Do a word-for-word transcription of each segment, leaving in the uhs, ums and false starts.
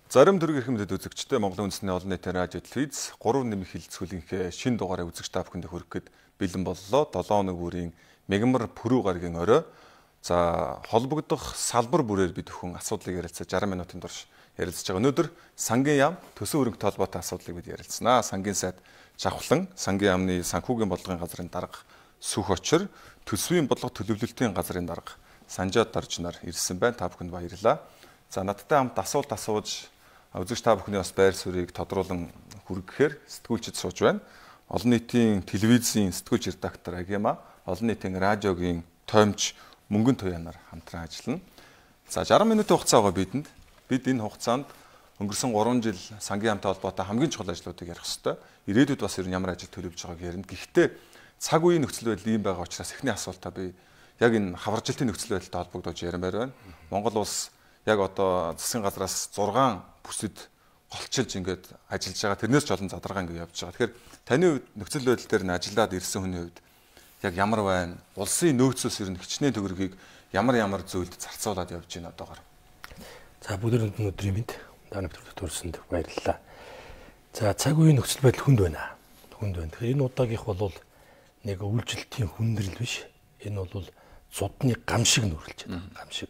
Зарим төрөг эрхэм мэдэд үзэгчтэй Монголын үндэсний олон нийтийн радио телевиз гурав нэмэх хэлцүүлгийнхээ шин дугаарыг үзэгч та бүхэнд хүрэхэд бэлэн боллоо. долоо хоног бүрийн мегмар пүрэв гарагийн орой. За холбогдох салбар бүрээр бид бүхэн асуудлыг ярилцаж жаргал минутын турш ярилцаж байгаа. Өнөөдөр сангийн яам төсөв хөрөнгөтэй холбоотой асуудлыг бид ярилцсанаа. Сангийн сайд Жавхлан, сангийн яамны санхүүгийн бодлогын газрын дарга Сүх Очир, төсвийн бодлого төлөвлөлтийн газрын дарга Санжаад Доржнаар ирсэн байна. Та бүхэнд баярлалаа. За надтай хамт асуулт асууж үзэгч та бүхний бас байр суурийг тодруулан хүргэхээр сэтгүүлчид сууж байна. Олон нийтийн телевизийн сэтгүүлч редактор Агима, олон нийтийн радиогийн тоймч Мөнгөн Туянаар хамтран ажиллана. За жаргал минутын хугацаа байгаа бидэнд. Бид энэ хугацаанд өнгөрсөн гурван жил сангийн яамтай холбоотой хамгийн чухал ажлуудыг ярих ёстой. Ирээдүйд бас ер нь ямар ажил төлөвлөж байгааг ярина. Гэхдээ цаг үеийн нөхцөл байдал ийм байгаа учраас эхний асуултаа би яг энэ хаваржилтын нөхцөл байдалтай холбогдож ярмаар байна. Монгол улс яг одоо засгийн газраас зургаан бүсэд голчилж ингээд ажиллаж байгаа. Тэрнээс ч олон задаргаа ингээд явж байгаа. Тэгэхээр таны хувьд нөхцөл байдал дээр нь ажиллаад ирсэн хүний хувьд яг ямар байна? Улсын нөөцөөс ер нь хичнээн төгрөгийг ямар ямар зүйлд зарцуулаад явж байна одоогоор. За бүгд өнөөдрийн мэд дааны бүтээгдэхүүн төрсөнд баярлалаа. За цаг үеийн нөхцөл байдал хүнд байна. Хүнд байна. Тэгэхээр энэ удаагийнх бол нэг үйлчлэлтийн хүндрэл биш. Энэ бол зудны гам шиг нүрэлж байна. Гам шиг.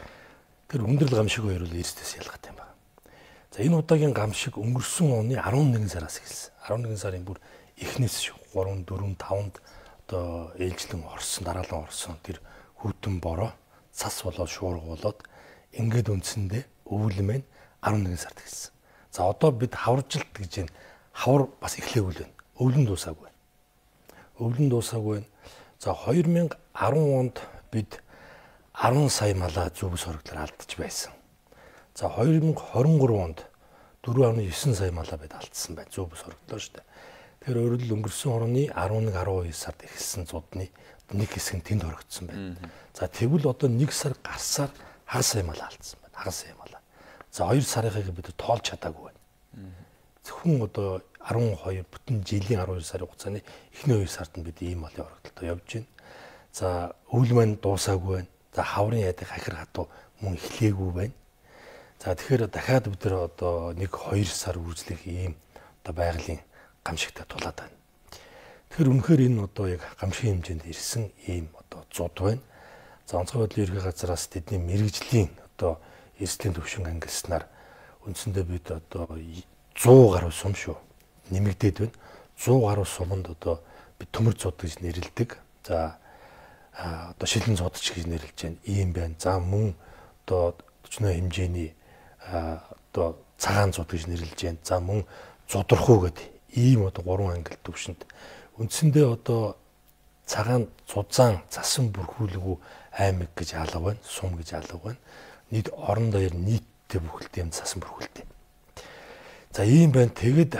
Тэр хүндрэл гам шиг хоёр бол эрсдэс ялгаатай юм байна. За энэ удаагийн гам шиг өнгөрсөн оны арван нэгэн сараас эхэлсэн. арван нэгэн сарын бүр эхнээс гурав, дөрөв, таванд одоо ээлжлэн орсон, дараалан орсон тэр хүйтэн бороо цас болоод шуурга болоод ингээд үндсэндээ өвөл мэн арван нэгэн сард эхэлсэн. За одоо бид хаваржилт гэж энэ хавар бас эхлэегүй л байна. Өвлөн дуусаагүй байна. Өвлөн дуусаагүй байна. За хоёр мянга арван онд бид арван сая малаа зүбс хоригдлоор алдаж байсан. За хоёр мянга хорин гурав онд дөрвөн амын девять сая малаа бид алдсан байна. Зүбс хоригдлоо шүү дээ. Тэр өөрөлд өнгөрсөн орны арван нэг арван хоёр сард эхэлсэн зудны нэг хэсэг нь тэнд хоригдсон байна. За тэгвэл одоо нэг сар гарсаар хагас сая малаа алдсан байна. Хагас сая малаа. За хоёр сарынхыг бид тоолж чадаагүй байна. Зөвхөн одоо арван хоёр бүтэн жилийн арван хоёр сарын хугацааны эхний хоёр сард нь бид ийм малын хоригдолтой явж байна. За өвөл маань дуусаагүй байна. За хаврын ядыг хахир хатуу мөн эхлээгүй байна. За тэгэхээр дахиад бид нар одоо нэг хоёр сар үргэлжлэх ийм одоо байгалийн гамшигтай тулаад байна. Тэгэхээр үнэхээр энэ одоо яг гамшигын хэмжээнд ирсэн ийм одоо зуд байна. За онцгой байдлын ерхий газраас тэдний мэрэгжлийн одоо эрсдлийн төвшин ангилснаар үндсэндээ бид одоо сто гаруй сум шүү нэмэгдээд байна. сто гаруй суманд одоо бид төмөр зуд гэж нэрлэдэг. За одоо шилэн зудч гэж нэрлэж байна. Ийм байна. За мөн одоо төчнөө хэмжээний одоо цагаан зуд гэж нэрлэж байна. За мөн зудрахуу гэдэг ийм одоо гурван ангил төвшөнд үндсэндээ одоо цагаан зузаан засан бүрхүүлгүй аймаг гэж алга байна. Сум гэж алга байна. Нийт орон даяар нийтдээ бүхэлдээ юм засан бүрхүүлтэй. За ийм байна. Тэгэд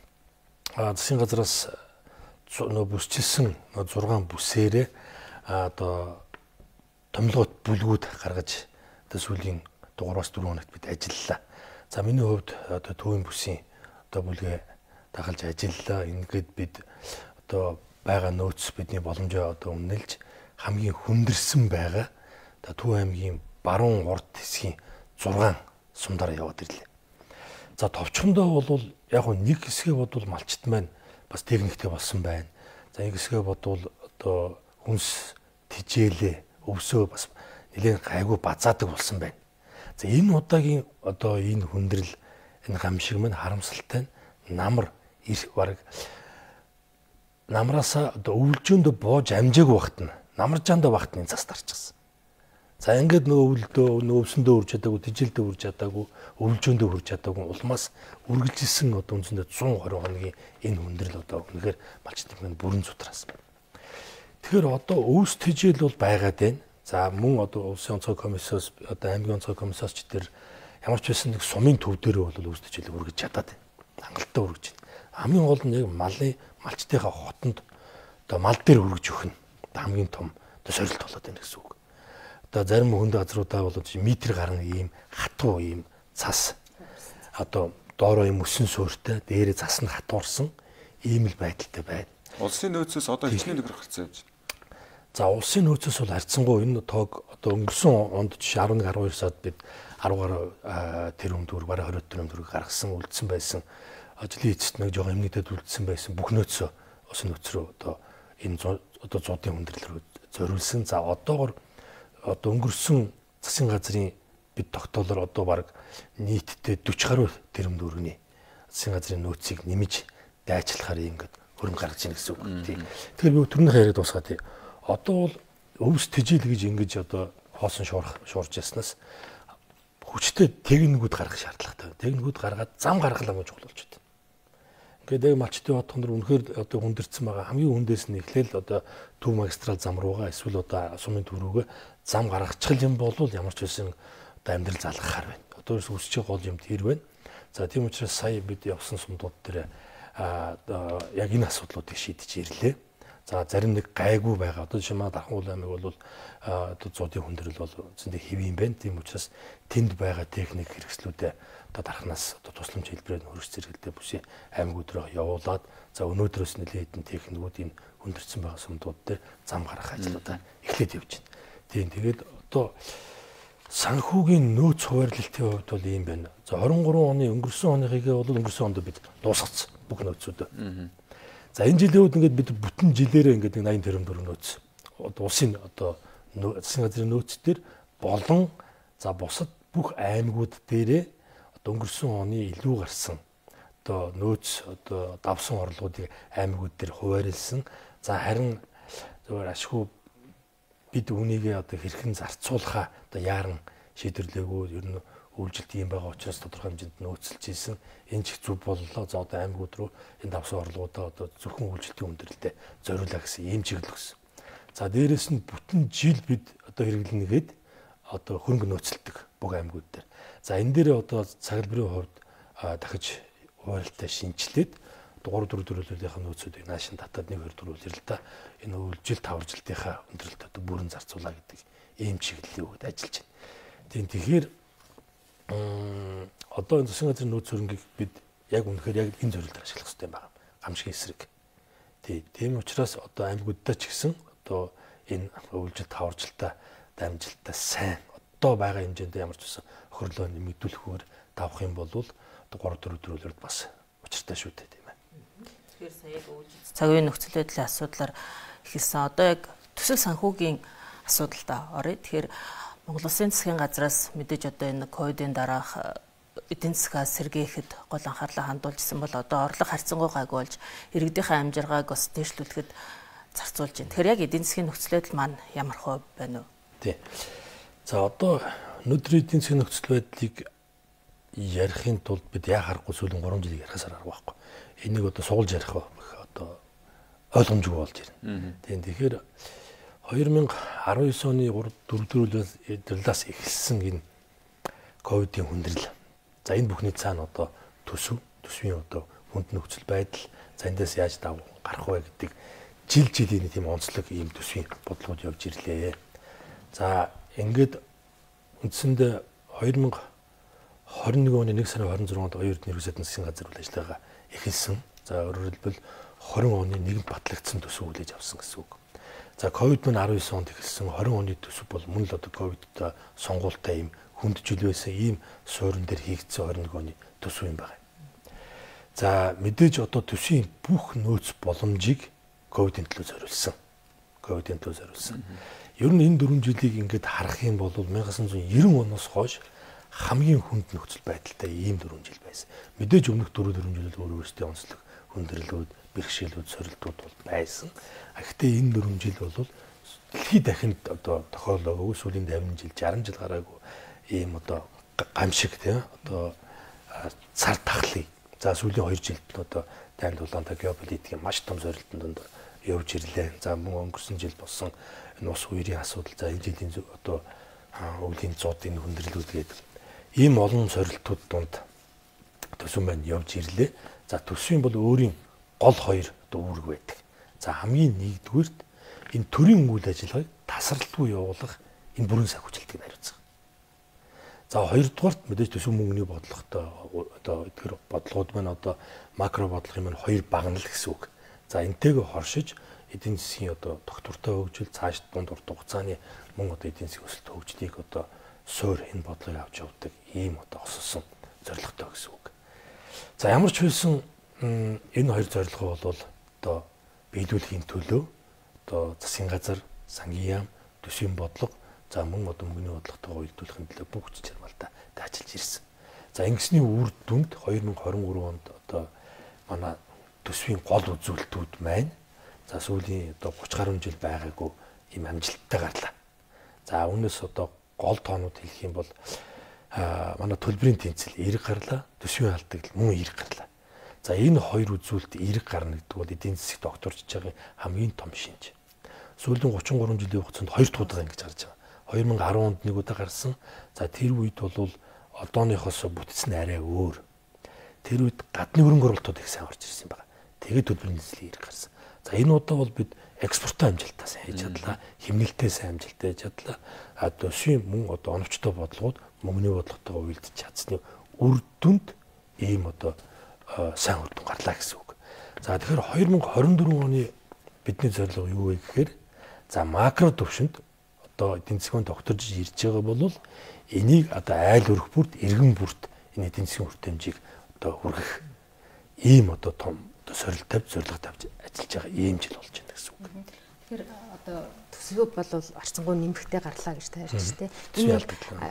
засгийн газраас нөө бүсчилсэн нөө зургаан бүсээрээ одоо томилгот бүлгүүд гаргаж одоо сүүлийн дугаараас дөрөв хоногт бид ажиллалаа. За миний хувьд одоо төвийн бүсийн одоо бүлгээ дахалж ажиллалаа. Ингээд бид одоо байгаа нөөц бидний боломжоо одоо үнэлж хамгийн хүндэрсэн байгаа одоо Төв аймгийн баруун урд хэсгийн зургаан сумдаар яваад ирлээ. За товчхондоо бол яг нэг хэсгээ бодвол малчт маань бас техниктэй болсон байна. За нэг хэсгээ бодвол одоо хүнс тижээлээ өвсөө бас нэлээд гайгүй базаадаг болсон байна. За энэ удаагийн одоо энэ хүндрэл энэ гамшиг маань харамсалтай намар их баг намраасаа одоо өвлжөөндө боож амжаагүй багт нь намаржаандаа багт нь цас тарчихсан. За ингээд нөө өвлдөө нөөвсөндөө үрж чадаагүй, тижилдөө үрж чадаагүй, өвлжөөндөө үрж чадаагүй улмаас үргэлжилсэн одоо үндсэндээ цуун хорин хоногийн энэ хүндрэл одоо үнэхээр малчтын маань бүрэн зутраас. Тэгэхээр одоо өвс тижэл бол байгаад байна. За мөн одоо улсын онцгой комиссоос одоо аймгийн онцгой комиссоос ч тэр ямар ч байсан нэг сумын төв дээрээ бол өвс тижэл үргэж чадаад байна. Хангалттай үргэж байна. Хамгийн гол нь яг малын малчтынхаа хотонд одоо мал дээр үргэж өгнө. Хамгийн том одоо сорилт болоод байна гэсэн үг. Одоо зарим хөндө газруудаа бол метр гарна ийм хатуу ийм цас одоо доороо ийм өсөн суурьтай дээрээ цас нь хатуурсан ийм л байдалтай байна. Улсын нөөцөөс одоо хичнээн төгрөг гарцсан явж байна. За улсын нөөцөөс бол харьцангуй энэ тоог одоо өнгөрсөн онд жишээ арван нэг арван хоёр сард бид арван гаруй тэрбум төгрөг, бараг хорин тэрбум төгрөг гаргасан үлдсэн байсан. Ажлын эцэст нэг жоохон эмнэлтэд үлдсэн байсан бүх нөөцөө ус нөөц рүү одоо энэ одоо зуудын хүндрэл рүү зориулсан. За одоогор одоо өнгөрсөн засгийн газрын бид тогтоолоор одоо баг нийтдээ дөрвөн гаруй тэрбум төгрөгийн засгийн газрын нөөцийг нэмж дайчлахаар ингээд хөрөнгө гаргаж ийн гэсэн үг тийм. Тэгэхээр би түрнийхээ яриад дуусгаа тийм. Одоо бол өвс тижил гэж ингэж одоо хоосон шуурх шуурж яснаас хүчтэй техникүүд гаргах шаардлагатай. Техникүүд гаргаад зам гаргалаа гэж чухал болж байна. Ингээд яг малчтын бод хондор үнэхээр одоо хүндэрсэн байгаа хамгийн хүндээс нь эхлээл одоо төв магистрал зам руугаа эсвэл одоо сумын төв рүүгээ зам гаргачихл юм бол ямар ч байсан одоо амьдрал залгахаар байна. Одоо үсч гол юм тэр байна. За тийм учраас сая бид явсан сумдууд дээр а яг энэ асуудлуудыг шийдэж ирлээ. За зарим нэг гайгүй байгаа. Одоо жишээ нь Дархан аймаг бол одоо зуудын хүндрэл бол зөндөө хэвэн байна. Тийм учраас тэнд байгаа техник хэрэгслүүдэд одоо Дарханаас одоо тусламж хэлбэрээр хөрс зэрэгэлдээ бүсийн аймагуд руу явуулаад за өнөөдрөөс нэлээд хэдэн техникүүд энэ хүндэрсэн байгаа сумдууд дээр зам гаргах ажлуудаа эхлээд явж байна. Тийм тэгээд одоо санхүүгийн нөөц хуваарлалтын хувьд бол ийм байна. За хорин гурван оны өнгөрсөн оныхыг бол өнгөрсөн онд бид дуусгацсан бүх нөөцүүдөө. За энэ жилийн үед ингээд бид бүтэн жилээрээ ингээд нэг восемь тэрбум төгрөг нөөц. Одоо улсын одоо засгийн газрын нөөцдөр болон за бусад бүх аймагуд дээрээ одоо өнгөрсөн оны илүү гарсан одоо нөөц одоо давсан орлогуудыг аймагуд дээр хуваарлсан. За харин зөвөр ашгүй бид үүнийгээ одоо хэрхэн зарцуулахаа одоо яаран шийдэрлээгүү ер нь үйлчлэлт юм байгаа учраас тодорхой хэмжээнд нөөцлж ийсэн энэ ч зүг боллоо. За одоо аймагуд руу энэ давсан орлогуудаа одоо зөвхөн үйлчлэлтийн хүндрэлтэй зориулаа гэсэн ийм чиглэл өгсөн. За дээрэс нь бүтэн жил бид одоо хэрэглэнэгээд одоо хөрөнгө нөөцлөдөг бүх аймагуд дээр. За энэ дээр одоо цаглбарын хувьд дахиж хуваарлтаа шинжилээд гурав дөрөв төрөлийнхаа нөөцүүдийг наашин татаад нэг хоёр дөрөв ирэл та энэ өвлжил тавар жилтийнхаа өндөрлөлт одоо бүрэн зарцуулаа гэдэг ийм чиглэлийн үед ажиллаж байна. Тийм тэгэхээр одоо энэ засгийн газрын нөөц хөрөнгийг бид яг үнэхээр яг энэ зорилтоор ашиглах хэрэгтэй байна. Гамшигын эсрэг. Тийм учраас одоо аймагуудаа ч гэсэн одоо энэ өвлжил таваржилтаа дамжилтаа сайн одоо байгаа хэмжээнд ямар ч байсан охирлоо нэмэгдүүлэхээр тавах юм бол одоо гурав дөрөв төрөлөд бас учиртай шүү дээ тийм ээ. Тэгэхээр сая яг өвлжил цаг үеийн нөхцөл байдлын асуудлаар ихэлсэн. Одоо яг төсөл санхүүгийн асуудалтай оръё. Тэгэхээр Монгол Улсын засгийн газраас мэдээж одоо энэ ковидын дараах эдийн засгаа сэргээхэд гол анхаарлаа хандуулжсэн бол одоо орлого харьцангуй гайгүй болж иргэдийнхээ амжиргааг бас дээшлүүлэхэд зарцуулж байна. Тэгэхээр яг эдийн засгийн нөхцөл байдал маань ямар хувь байна вэ? Тий. За одоо өнөөдрийн эдийн засгийн нөхцөл байдлыг ярихын тулд бид яа харахгүй сүүлийн гурван жилийг ярихасаар арга байхгүй. Энийг одоо суулж ярих одоо ойлгомжгүй болж байна. Тийм тэгэхээр хоёр мянга арван девять оны дөрөв дөрвөөс эхэлсэн энэ ковидын хүндрэл. За энэ бүхний цаана одоо төсөв, төсвийн одоо хүнд нөхцөл байдал, за эндээс яаж дав гарах вэ гэдэг жил жилийн тийм онцлог ийм төсвийн бодлогод явж ирлээ. За ингээд үндсэндээ хоёр мянга хорин нэг оны нэг сарын хорин зурганд оюун эрдэнэ ерөнхий сайдын засгийн газар үйл ажиллагаа эхэлсэн. За өөрөөр хэлбэл хорин оны нэгэн батлагдсан төсөв хүлээж авсан гэсэн үг. За ковид маань арван девять онд эхэлсэн хорин оны төсөв бол мөн л одоо ковидтой сонгуультай ийм хүнджил байсан ийм суурин дээр хийгдсэн хорин нэг оны төсөв юм байна. За мэдээж одоо төсвийн бүх нөөц боломжийг ковидын төлөө зориулсан. Ковидын төлөө зориулсан. Ер нь энэ дөрвөн жилийг ингээд харах юм бол 천ix девяносто оноос хойш хамгийн хүнд нөхцөл байдалтай ийм дөрвөн жил байсан. Мэдээж өмнөх дөрөв дөрвөн жил өөр өөрсдийн онцлог хүндрэлүүд, бэрхшээлүүд, сорилтууд бол байсан. Гэхдээ энэ дөрвөн жил бол дэлхийд дахинд одоо тохиолоогүй сүүлийн тавин жил, шаран жил гараагүй ийм одоо гамшиг тийм одоо цар тахлыг. За сүүлийн хоёр жилд одоо танд улаантай геополитикийн маш том сорилтонд донд явж ирлээ. За мөн өнгөрсөн жил болсон энэ ус үерийн асуудал, за энэ жилийн одоо өвлийн зуудын хүндрэлүүд гэдэг ийм олон сорилтууд донд төсөв маань явж ирлээ. За төсвийн бол өөрийн гол хоёр одоо үүрэг байдаг. За хамгийн нэгдүгüүрт энэ төрийн үйл ажиллагааг тасралтгүй явуулах энэ бүрэн санхүүжилтийг хариуцах. За хоёрдугаарт мэдээж төсөв мөнгөний бодлоготой одоо эдгээр бодлогууд маань одоо макро бодлогын маань хоёр багнал гэсэн үг. За энтэйгээ хоршиж эдийн засгийн одоо тогтвортой хөгжил, цааш дунд урт хугацааны мөн одоо эдийн засгийн өсөлт хөгжлийг одоо суур энэ бодлыг авч явдаг ийм одоо осолсон зорилготой гэсэн үг. За ямар ч хэлсэн энэ хоёр зорилго бол одоо биелүүлэхийн төлөө одоо засгийн газар, сангийн яам, төсвийн бодлого, за мөн одоо мөнгөний бодлоготойгоо уялдуулахын төлөө бүх хүч чармайлтаа ажиллаж ирсэн. За ингэсний үр дүнд две тысячи двадцать три онд одоо манай төсвийн гол үзүүлэлтүүд маань за сүүлийн одоо thirty гаруй жил байгаагүй ийм амжилттай гарлаа. За үүнээс одоо гол тоонууд хэлэх юм бол манай төлбөрийн тэнцэл эрг гарлаа, төсвийн алдагл мөн эрг гарлаа. За энэ хоёр үзүүлэлт эрг гарна гэдэг бол эдийн засгийн докторч байгаа хамгийн том шинж. Сүүлийн thirty-three жилийн хугацаанд хоёр дахь удаа ингэж гарч байгаа. two thousand ten онд нэг удаа гарсан. За тэр үед бол одооныхоос бүтцэн арай өөр. Тэр үед гадны хөрөнгө оруулалтууд их сайн орж ирсэн байна. Тэгээд төлбөрийн нислэг эрг гарсан. За энэ удаа бол бид экспортын амжилтаа сайн хийж чадлаа, хэмнэлтээ сайн амжилттай хийж чадлаа. А төсвийн мөн одоо оновчтой бодлогод мөнгөний бодлоготойгоо уялдаж чадсны үр дүнд ийм одоо сайн үр дүн гарлаа гэсэн үг. За тэгэхээр twenty twenty-four оны бидний зорилго юу вэ гэхээр за макро төвшөнд одоо эдийн засгийн тогтворж ирж байгаа бол энийг одоо айл өрх бүрт эргэн бүрт энэ эдийн засгийн үр хэмжээг одоо хүргэх ийм одоо том одоо сорилт тавьж зорилго тавьж ажиллаж байгаа ийм жил болж байна гэсэн үг. Тэгэхээр одоо төсвөө бол орцонгуй нэмэхтэй гарлаа гэж тааж шүү дээ. Энэ бол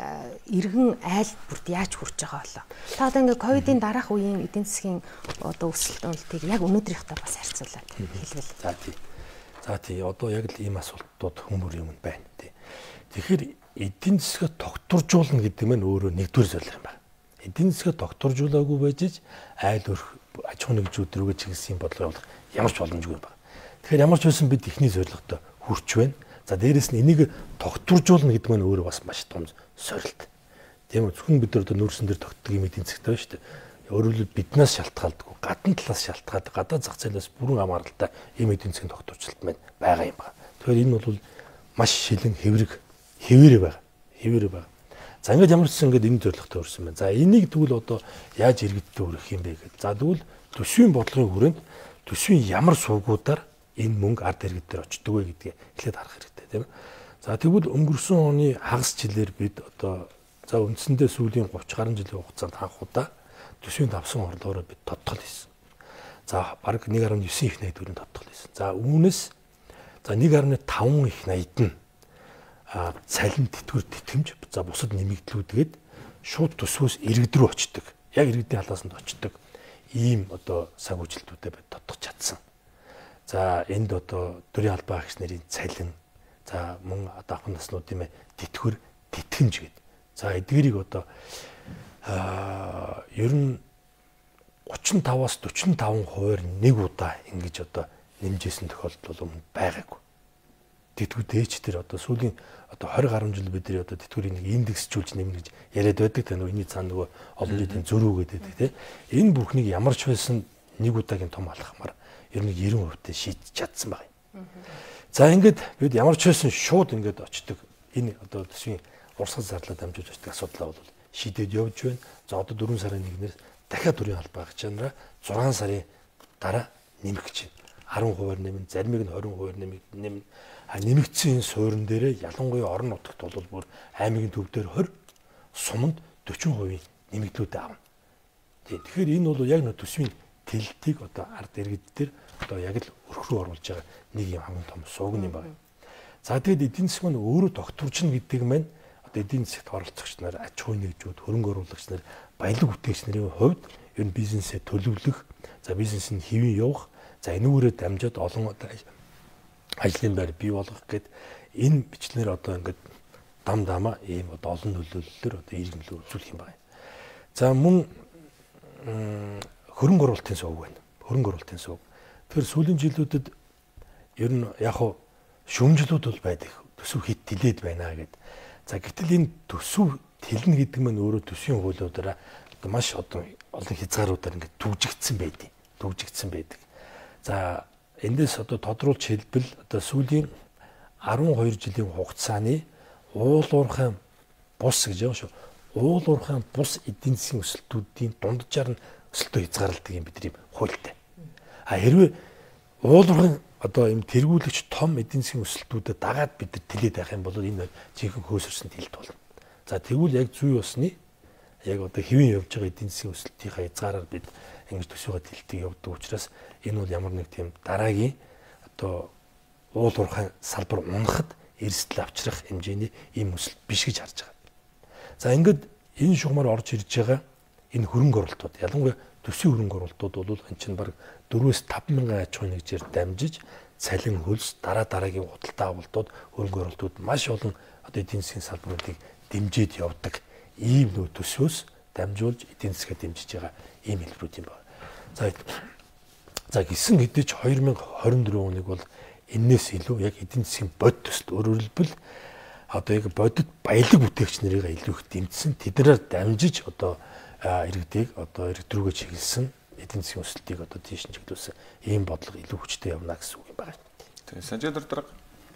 эргэн айл бүрт яаж хүрч байгаа болоо. Та одоо ингээ ковидын дараах үеийн эдийн засгийн одоо өсөлт уналтыг яг өнөөдрийнхтэй бас харьцуулаад хэлвэл. За тий. За тий одоо яг л ийм асуултууд хүмүүр юм байна тий. Тэгэхээр эдийн засгаа тогтворжуулна гэдэг нь өөрөө нэгдүгээр зорилго юм байна. Эдийн засгаа тогтворжуулаагүй байж айл өрх аж ахуйн нэгжүүд рүүгээ чиглэсэн бодлого явуулах ямар ч боломжгүй байна. Тэгэхээр ямар ч байсан бид ихний зорилготой хүрч байна. За дээрэс нь энийг тогтворжуулна гэдэг нь өөрөө бас маш том сорилт. Тийм үү? Зөвхөн бид одоо нүүрсэн дээр тогтдог юм эдийн засгтай байна шүү дээ. Өөрөөр хэлбэл биднээс шалтгаалдаг, гадна талаас шалтгаалдаг, гадаад зах зээлээс бүрэн хамааралтай ийм эдийн засгийн тогтворчлолт маань байгаа юм байна. Тэгэхээр энэ бол маш шилэн хэврэг хэвээрээ байгаа. Хэвээрээ байгаа. За ингээд ямар ч гэсэн ингээд энэ зорилготой өрсөн байна. За энийг тэгвэл одоо яаж иргэдтэй хүргэх юм бэ гэдэг. За тэгвэл төсвийн бодлогын хүрээнд төсвийн ямар сувгуудаар энэ мөнгө ард иргэд дээр очдог вэ гэдгийг эхлээд харах хэрэгтэй тийм ээ. За тэгвэл өнгөрсөн оны хагас жилээр бид одоо за үндсэндээ сүүлийн thirty гаруй жилийн хугацаанд анх удаа төсвийн давсан орлогоороо бид тодтол хийсэн. За бараг one point nine их найдварын тодтол хийсэн. За үүнээс за one point five их найд нь а цалин тэтгэвэр тэтгэмж за бусад нэмэгдлүүдгээд шууд төсвөөс иргэд рүү очдог. Яг иргэдийн халаасанд очдог. Ийм одоо цаг үжилтүүдэд бид тодтогч чадсан. За энд одоо дөрийн албан агч нарын цалин за мөн одоо ахын наснуудын тэтгэвэр тэтгэмж гэдэг. За эдгээрийг одоо аа ер нь thirty-five-аас forty-five хувиар нэг удаа ингэж одоо нэмжсэн тохиолдол бол байгаагүй. Тэтгэвэр дээч тэр одоо сүүлийн одоо twenty гаруй жил бидний одоо тэтгэврийг нэг индексжүүлж нэмнэ гэж яриад байдаг тань энэний цаана нөгөө олон жилийн зөрүү гэдэг тийм. Энэ бүхнийг ямар ч байсан нэг удаагийн том алхмаар ер нь ninety percent шийдэж чадсан байна. За ингээд бид ямар ч байсан шууд ингээд очдог энэ одоо төсвийн урсгал зарлаад дамжуулж очдог асуудлаа бол шийдээд явж байна. За одоо four сарын нэгнээс дахиад дөрийн албан агчнараа six сарын дараа нэмэх гэж байна. ten хувиар нэмэн, заримыг нь twenty хувиар нэмэн нэмэн. А нэмэгдсэн энэ суурин дээрээ ялангуяа орон нутагт бол бүр аймгийн төв дээр twenty, суманд forty percent нэмэгдлүүд аавна. Тэгэхээр энэ бол яг нэг төсвийн тэлтийг одоо ард иргэд дээр одоо яг л өрх рүү оруулж байгаа нэг юм хамгийн том сууг юм байна. За тэгээд эдийн засаг маань өөрөө тогтворчно гэдэг маань одоо эдийн засагт оролцогч нар, аж ахуйн нэгжүүд, хөрөнгө оруулагч нар, баялаг бүтээгч нарын хувьд ер нь бизнесээ төлөвлөх, за бизнесийг хэвэн явах, за энүүгээрээ дамжаад олон одоо ажлын байр бий болгох гэд энэ бичлэлээр одоо ингээд дам дамаа ийм одоо олон нөлөөллөөр одоо иргэнлөө үзүүлэх юм байна. За мөн хөрөнгө оруулалтын сувг байна. Хөрөнгө оруулалтын сувг. Тэгэхээр сүүлийн жилүүдэд ер нь яг хуу шүүмжлүүд бол байдаг. Төсөв хит тэлээд байна гэд. За гэтэл энэ төсөв тэлнэ гэдэг нь өөрөө төсвийн хуулиудаараа одоо маш одоо олон хязгааруудаар ингээд түгжигдсэн байдаг. Түгжигдсэн байдаг. За эндээс одоо тодруулж хэлбэл одоо сүүлийн twelve жилийн хугацааны уул уурхайн бус гэж байгаа шүү. Уул уурхайн бус эдийн засгийн өсөлтүүдийн дунджаар нь өсөлтөө хязгаарладаг юм бидний хуультай. А хэрвээ уул уурхайн одоо юм тэргүүлэгч том эдийн засгийн өсөлтүүдэд дагаад бид нар тэлээд байх юм бол энэ жинхэнэ хөөсөрсөн тэлт болно. За тэгвэл яг зүй усны яг одоо хэвэн явж байгаа эдийн засгийн өсөлтийнхаа хязгаараар бид ингэж төсөөгөө дэлтийг явуулдаг учраас энэ бол ямар нэг тийм дараагийн одоо уул уурхай салбар унахад эрсдэл авчрах хэмжээний ийм өсөлт биш гэж харж байгаа. За ингээд энэ шугамар орж ирж байгаа энэ хөрөнгө оруулалтууд ялангуяа төсвийн хөрөнгө оруулалтууд бол энэ чинь баг дөрвөөс таван мянган аж ахуйн нэгжээр дамжиж цалин хөлс дараа дараагийн худалдаа авалтууд хөрөнгө оруулалтууд маш олон одоо эдийн засгийн салбаруудыг дэмжиж явдаг ийм нөө төсвөөс дамжуулж эдийн засгаа дэмжиж байгаа ийм хэлбэрүүд юм байна. За за гисэн хэдий ч хоёр мянга хорин дөрөв оныг бол энээс илүү яг эдийн засгийн бодит төсөл өөрөөр хэлбэл одоо яг бодит баялаг бүтээгч нарыг илүү их дэмжсэн тэднээр дамжиж одоо иргэдийг одоо иргэд рүүгээ чиглэсэн эдийн засгийн өсөлтийг одоо тийш нь чиглүүлсэн ийм бодлого илүү хүчтэй явна гэсэн үг юм байна. Тийм санжаа дурдраг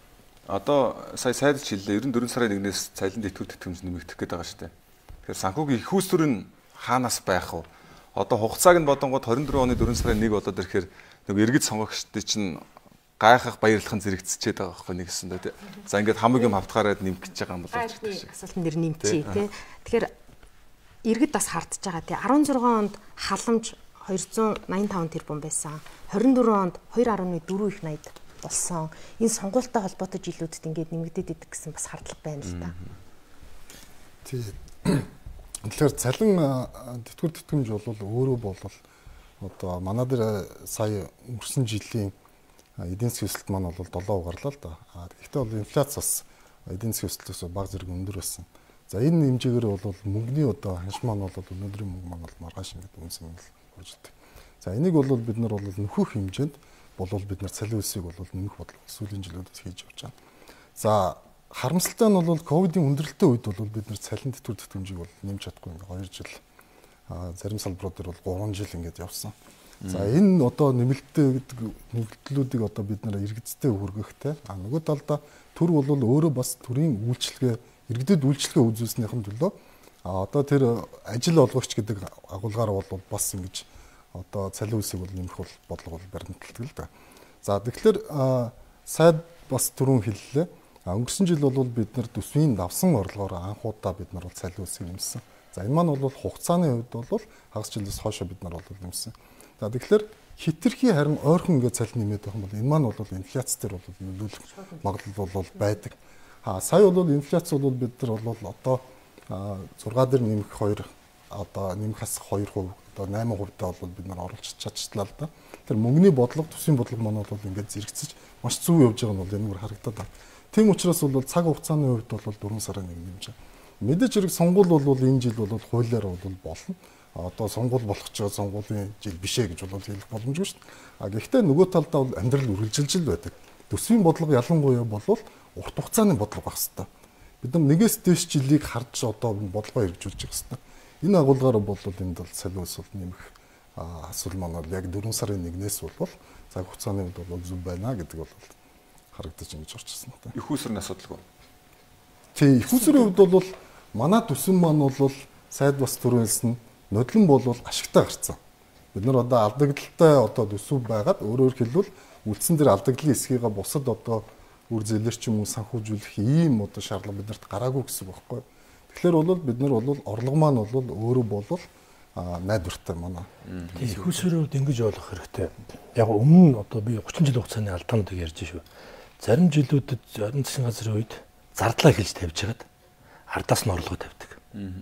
одоо сая сайдч хэллээ ерөн дөрвөн сарын нэгнээс цалин дэтгэвэр тэтгэмж нэмэгдэх гээд байгаа шүү дээ. Тэгэхээр санхүүгийн их үүс төр нь хаанаас байх вэ? Одоо хугацааг нь бодонгууд хорин дөрөв оны дөрвөн сарын нэг болоод ирэхээр нэг иргэд сонгогчдын чинь гайхах баярлахын зэрэгцчихэд байгаа байхгүй нэг гэсэн дээ. За ингээд хамаг юм хавтгаараад нэмэх гэж байгаа юм бол асуултан дээр нэмчихье тий. Тэгэхээр иргэд бас хардж байгаа тий. арван зургаан онд халамж хоёр зуун найман таван тэрбум байсан. хорин дөрөв онд хоёр гаруй дөрөв их найд болсон. Энэ сонгуультай холбоотой жилүүдэд ингээд нэмэгдээд идэх гэсэн бас хардлага байна л да. Тий. Тэгэхээр цалин тэтгэвэр тэтгэмж бол өөрөө бол одоо манай дээр сая өнгөрсөн жилийн эдийн засгийн өсөлт маань бол долоо гарлаа л да. Гэхдээ бол инфляц бас эдийн засгийн өсөлтөөс баг зэрэг өндөр байсан. За энэ хэмжээгээр бол мөнгөний одоо ханш маань бол өнөөдрийн мөнгө маань бол маргааш ингээд үнсэн л болж байгаа. За энийг бол бид нар бол нөхөх хэмжээнд бол бид нар цалин өсийг бол нэмэх бодлого сүүлийн жилүүдэд хийж явж байгаа. За харамсалтай нь бол ковидын хүндрэлтэй үед бол бид нар цалин тэтгэвэр тэтгэмжийг бол нэмж чадахгүй ингээд хоёр жил зарим салбарууд дээр бол гурван жил ингээд явсан. За энэ одоо нэмэлттэй гэдэг нэмэлтлүүдийг одоо бид нэр иргэдтэй хүргэхтэй. А нөгөө талдаа төр бол өөрөө бас төрийн үйлчлэгээ иргэдэд үйлчлэгээ үзүүлснийхэн төлөө а одоо тэр ажил олгогч гэдэг агуулгаар бол бас ингэж одоо цалин үсийг бол нэмэх бол бодлого бол баримталдаг л да. За тэгэхээр сайд бас түрүүн хэллээ. Өнгөрсөн жил бол бид нар төсвийн давсан орлогоор анхудаа бид нар бол цалин үсийг нэмсэн. За энэ маань бол хугацааны хувьд бол хагас жилээс хойш бид нар бол нэмсэн. За тэгэхээр хитрхи харин ойрхон ингээд цалин нэмээд байх юм бол энэ маань бол инфляц дээр бол нөлөөлөх магадлал бол байдаг. А сая бол инфляц бол бид нар бол одоо зургаа дээр нэмэх хоёр одоо нэмэх хас хоёр хувь одоо найман хувьтай бол бид нар оруулж чадчихлаа л да. Тэр мөнгөний бодлого төсвийн бодлого маань бол ингээд зэрэгцэж маш зөв явж байгаа нь бол энэ бүр харагдаад байна. Тийм учраас бол цаг хугацааны хувьд бол дөрвөн сарын нэг нэмж байгаа. Мэдээж хэрэг сонгуул бол энэ жил бол хуулиар бол болно. Одоо сонгуул болох ч сонгуулийн жил бишээ гэж бол хэлэх боломжгүй шүү дээ. А гэхдээ нөгөө талдаа бол амьдрал үргэлжилж л байдаг. Төсвийн бодлого ялангуяа бол урт хугацааны бодлого байх хэрэгтэй. Бид нар нэгээс дээш жилийг харж одоо бодлогоо хэрэгжүүлж байгаа хэрэгтэй. Энэ агуулгаар бол энд бол цалин өс бол нэмэх асуудал маань бол яг дөрвөн сарын нэгнээс бол цаг хугацааны хувьд бол зөв байна гэдэг бол харагдаж ингэж орчихсон та. Их усрын асуудалгүй. Тий, их усрын хувьд бол манай төсөв маань бол сайд бас төрүүлсэн нодлон бол ашигтай гарцсан. Бид нар одоо алдагдaltaй одоо төсөв байгаад өөрөөр хэлбэл үлдсэн дээр алдагдлын эсхийгээ бусад одоо үр зээлэрч юм уу санхүүжүүлэх ийм одоо шаардлага биднэрт гараагүй гэсэн үг байхгүй. Тэгэхээр бол бид нар бол орлого маань бол өөрөө бол найдвартай манай. Их усрын хувьд ингэж ойлгох хэрэгтэй. Яг өмнө нь одоо би гучин жил хугацааны алдаануудыг ярьж шүү. Зарим жилүүдэд орон засгийн газрын үед зардлаа хэлж тавьж хагаад ардаас нь орлого тавьдаг.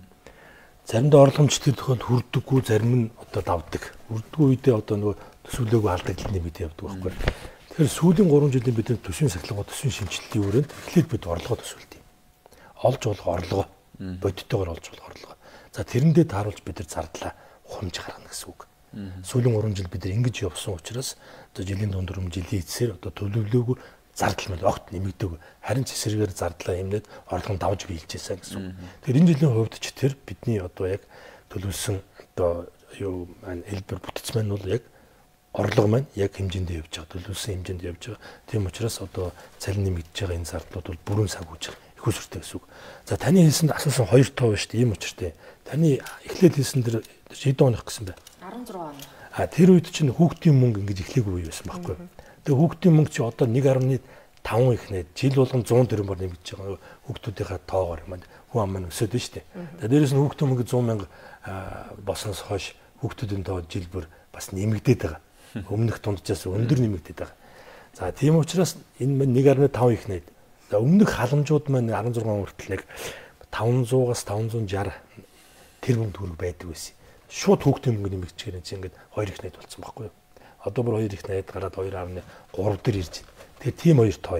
Заримдаа орлогомж тэр тохиолдолд хүрдэггүй, зарим нь одоо давдаг. Хүрдэггүй үедээ одоо нөгөө төсвөлөөгөө алдаглал нэмээд явдаг байхгүй. Тэгэхээр сүүлийн гурван жилийн бидний төсвийн сахилга, төсвийн шинжилтийн хүрээнд эхлээд бид орлогоо төсвөлт юм. Олж болох орлого, бодиттойгоор олж болох орлого. За тэрэндээ тааруулж бид нар зардлаа ухамж гаргана гэсэн үг. Сүүлийн гурван жил бид нар ингэж явсан учраас одоо жилийн дундурм жилийн эцсээр одоо төлөвлөөгүй зардал мэл огт нэмэгдэг. Харин ч эсрэгээр зардлаа хэмнээд орлогоо давж биелжсэн гэсэн үг. Тэгэхээр энэ жилийн хувьд ч тэр бидний одоо яг төлөвлөсөн одоо юу маань хэлбэр бүтц маань бол яг орлого маань яг хэмжээндээ явж байгаа. Төлөвлөсөн хэмжээнд явж байгаа. Тийм учраас одоо цалин нэмэгдэж байгаа энэ зардлууд бол бүрэн санхүүж их усртай гэсэн үг. За таны хэлсэнд асуусан хоёр тоо шүү дээ. Ийм учиртай. Таны эхлээд хэлсэн тэр хэдэн оных гэсэн бэ? арван зургаан он. А тэр үед чинь хүүхдийн мөнгө ингэж эхлэх үе байсан байхгүй юу? Тэгээ хүүхдийн мөнгө чи одоо нэг гаруй таван ихнээд жил болгон зуун төгрөгөөр нэмэгдэж байгаа хүүхдүүдийнхээ тоогоор маань хүн ам маань өсөд нь шүү дээ. За дээрээс нь хүүхдүүд мөнгө сто мянга босноос хойш хүүхдүүдийн тоо жилбэр бас нэмэгдээд байгаа. Өмнөх дунджаас өндөр нэмэгдээд байгаа. За тийм учраас энэ маань нэг гаруй таван ихнээд. За өмнөх халамжууд маань арван зургаан хүртэл яг таванзуугаас таван зуун шарх тэрбум төгрөг байдаг байсан. Шууд хүүхдийн мөнгө нэмэгдэхээр чинь ингээд хоёр ихнээд болсон байхгүй юу? Одоо бүр хоёр ихнээд гараад хоёр гаруй гурав дээр ирж байна. Тэгэхээр тийм хоёр тоо.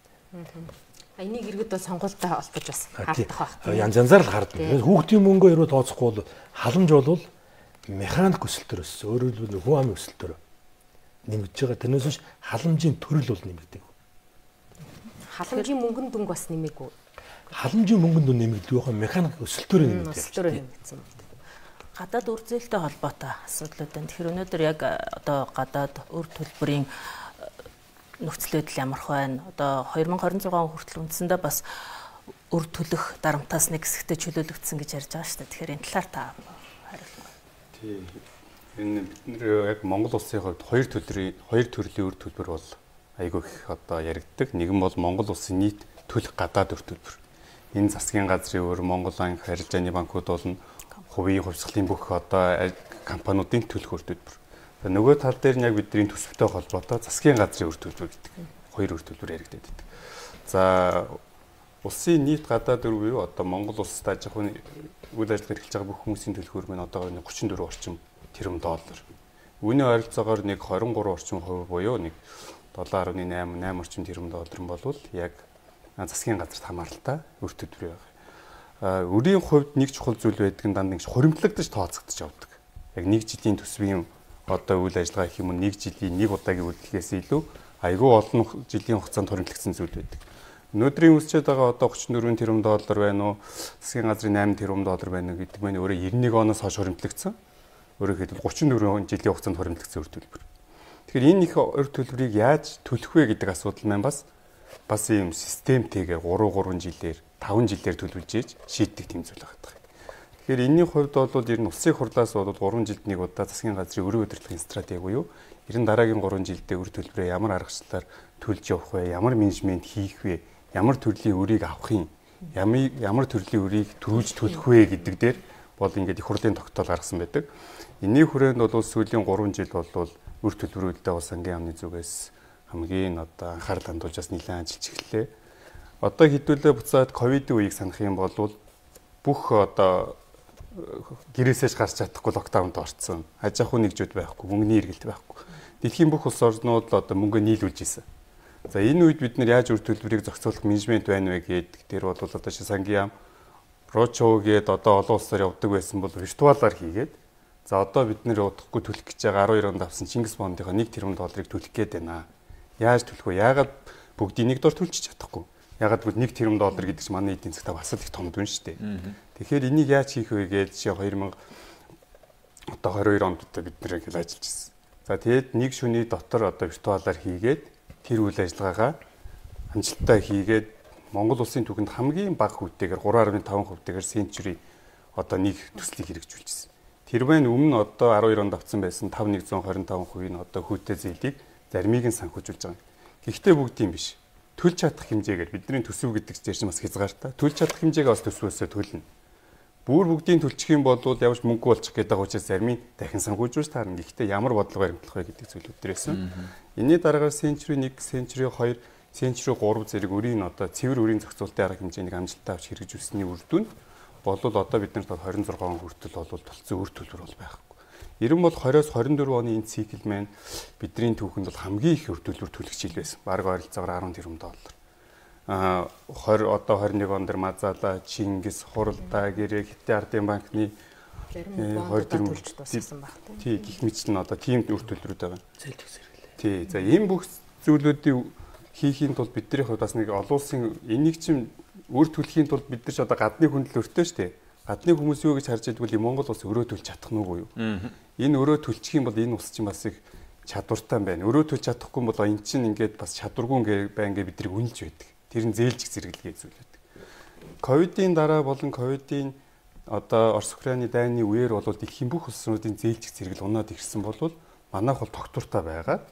А энийг иргэд бол сонгуультай холбож бас хардах байх. Янз янзаар л хардна. Хүүхдийн мөнгөө хэрвээ тооцохгүй бол халамж бол механик өсөлтөөр өссөн. Өөрөөр хэлбэл хүн амын өсөлтөөр нэмэгдэж байгаа. Тэрнээс биш халамжийн төрөл бол нэмэгдэг. Халамжийн мөнгөн дүнг бас нэмээгүй. Халамжийн мөнгөн дүн нэмэгдэх байх механик өсөлтөөр нэмэгдэх. Өсөлтөөр нэмэгдсэн. Гадаад үр зээлтэй холбоотой асуудлууд байна. Тэгэхээр өнөөдөр яг одоо гадаад үр төлбөрийн нөхцөл байдал ямар байна? Одоо две тысячи двадцать шесть хүртэл үндсэндээ бас үр төлөх дарамтаас нэг хэсэгтээ чөлөөлөгдсөн гэж ярьж байгаа шүү дээ. Тэгэхээр энэ талаар та хариулна. Тийм. Энэ бид нэр яг Монгол улсын хувьд хоёр төлрийн хоёр төрлийн үр төлбөр бол айгүй их одоо яригддаг. Нэг нь бол Монгол улсын нийт төлөх гадаад үр төлбөр. Энэ засгийн газрын өөр Монгол банк, арилжааны банкуд болно. Хувийн хувьсгалын бүх одоо компаниудын төлөх үр төлбөр. За нөгөө тал дээр нь яг бидний төсөвтэй холбоотой засгийн газрын үр төлбөр гэдэг. Хоёр үр төлбөр яригдаад байдаг. За улсын нийт гадаад үр буюу одоо Монгол улсад аж ахуйн үйл ажиллагаа эрхэлж байгаа бүх хүмүүсийн төлөх үр маань одоо тридцать четыре орчим тэрбум доллар. Үүний ойролцоогоор нэг двадцать три орчим хувь буюу нэг seven point eight eight орчим тэрбум доллар нь болвол яг засгийн газарт хамааралтай үр төлбөр байгаа. Үрийн хувьд нэг чухал зүйл байдаг нь дандаа ингэж хуримтлагдаж тооцогдож явдаг. Яг нэг жилийн төсвийн одоо үйл ажиллагаа гэх юм уу нэг жилийн нэг удаагийн үйлдэлээс илүү айгүй олон жилийн хугацаанд хуримтлагдсан зүйл байдаг. Өнөөдрийн үсчээд байгаа одоо тридцать четыре тэрбум доллар байна уу? Засгийн газрын eight тэрбум доллар байна уу гэдэг маань өөрөө ninety-one оноос хойш хуримтлагдсан. Өөрөөр хэлбэл thirty-four жилийн хугацаанд хуримтлагдсан үр төлбөр. Тэгэхээр энэ их үр төлбөрийг яаж төлөх вэ гэдэг асуудал маань бас бас ийм системтэйгээр three three жилээр five жилээр төлөвлөж ийж шийддэг тийм зүйл байгаа. Тэгэхээр энэний хувьд бол ер нь улсын хурлаас бол three жилд нэг удаа засгийн газрын өрөө удирдлагын стратеги буюу ер нь дараагийн three жилдээ үр төлбөрөө ямар аргачлалаар төлж явах вэ, ямар менежмент хийх вэ, ямар төрлийн өрийг авах юм, ямар ямар төрлийн өрийг төрүүлж төлөх вэ гэдэг дээр бол ингээд их хурлын тогтоол гаргасан байдаг. Энэний хүрээнд бол сүүлийн three жил бол үр төлбөрүүдээ бас ангийн амны зүгээс хамгийн одоо анхаарал хандуулж бас нэлээд ажиллаж эхэллээ. Одоо хэдүүлээ буцаад ковидын үеийг санах юм бол бүх одоо гэрээсээ гарч чадахгүй локдаунд орсон. Аж ахуй нэгжүүд байхгүй, мөнгөний эргэлт байхгүй. Дэлхийн бүх улс орнууд одоо мөнгө нийлүүлж исэн. За энэ үед бид нар яаж үр төлбөрийг зохицуулах менежмент байна вэ гэдэг тэр бол одоо сангийн ам Рочоо гээд одоо олон улсаар явдаг байсан бол виртуалаар хийгээд за одоо бид нэр удахгүй төлөх гэж байгаа twelve онд авсан Чингис бондынхаа one тэрбум долларыг төлөх гээд байна. Яаж төлөх вэ? Яагаад бүгдийг нэг дор төлчих чадахгүй? Ягаад гэвэл one тэрбум доллар гэдэг чинь манай эдийн засгт бас их том дүн шүү дээ. Тэгэхээр энийг яаж хийх вэ гэж жишээ two thousand одоо twenty-two онд бид нэр ингэж ажиллаж ирсэн. За тэгээд нэг шөнийн дотор одоо виртуалаар хийгээд тэр үйл ажиллагаагаа амжилттай хийгээд Монгол улсын түгэнд хамгийн бага хөвтэйгээр three point five хувьтэйгээр Century одоо нэг төслийг хэрэгжүүлжсэн. Тэр байна өмнө одоо twelve онд авсан байсан five one two five хувийн одоо хүүтэй зээлийг заримыг нь санхүүжүүлж байгаа. Гэхдээ бүгд юм биш. Төлж чадах хэмжээгээр бидний төсөв гэдэг чинь бас хязгаартай. Төлж чадах хэмжээгээ бас төсвөөсөө төлнө. Бүр бүгдийн төлчих юм бол явж мөнгө болчих гэдэг учраас зарим дахин санхүүжүүлж таарна. Гэхдээ ямар бодлого баримтлах вэ гэдэг зүйлүүд дээрээс. Энэний дараагаар Century one, Century two, Century three зэрэг өрийн одоо цэвэр өрийн зохицуулалтын арга хэмжээнийг амжилттай авч хэрэгжүүлсэний үр дүн болвол одоо бид нарт twenty-six он хүртэл бол толцсон үр төлбөр бол байхгүй. Ерөн бол twenty-оос twenty-four оны энэ цикл маань бидний түүхэнд бол хамгийн их үр төлбөр төлөх жил байсан. Бараг ойролцоогоор ten тэрбум доллар. Аа twenty одоо twenty-one он дээр Мазала, Чингис, Хуралдаа, Гэрээ, Хятад ардын банкны twenty тэрбум төлсөн баг тийм. Тий, гих мэтлэн одоо тийм үр төлбөрүүд байгаа. Зээлдэх зэрэглээ. Тий, за ийм бүх зүйлүүдийн хийхийн тулд бидний хувьд бас нэг олон улсын энийг чинь үр төлөхийн тулд бид нар ч одоо гадны хөндлөлттэй шүү дээ. Гадны хүмүүс юу гэж харж идвэл Монгол улс өрөө төлж чадах нь уу юу? Энэ өрөө төлчих юм бол энэ улс чинь бас их чадвартай байна. Өрөө төлж чадахгүй бол энэ чинь ингээд бас чадваргүй байна гэ биднийг үнэлж байдаг. Тэр нь зээлжих зэрэглэгээ зүйл байдаг. Ковидын дараа болон ковидын одоо Орос Украины дайны үеэр бол дэлхийн бүх улсуудын зээлжих зэрэгэл унаад ирсэн бол манайх бол тогтвортой байгаад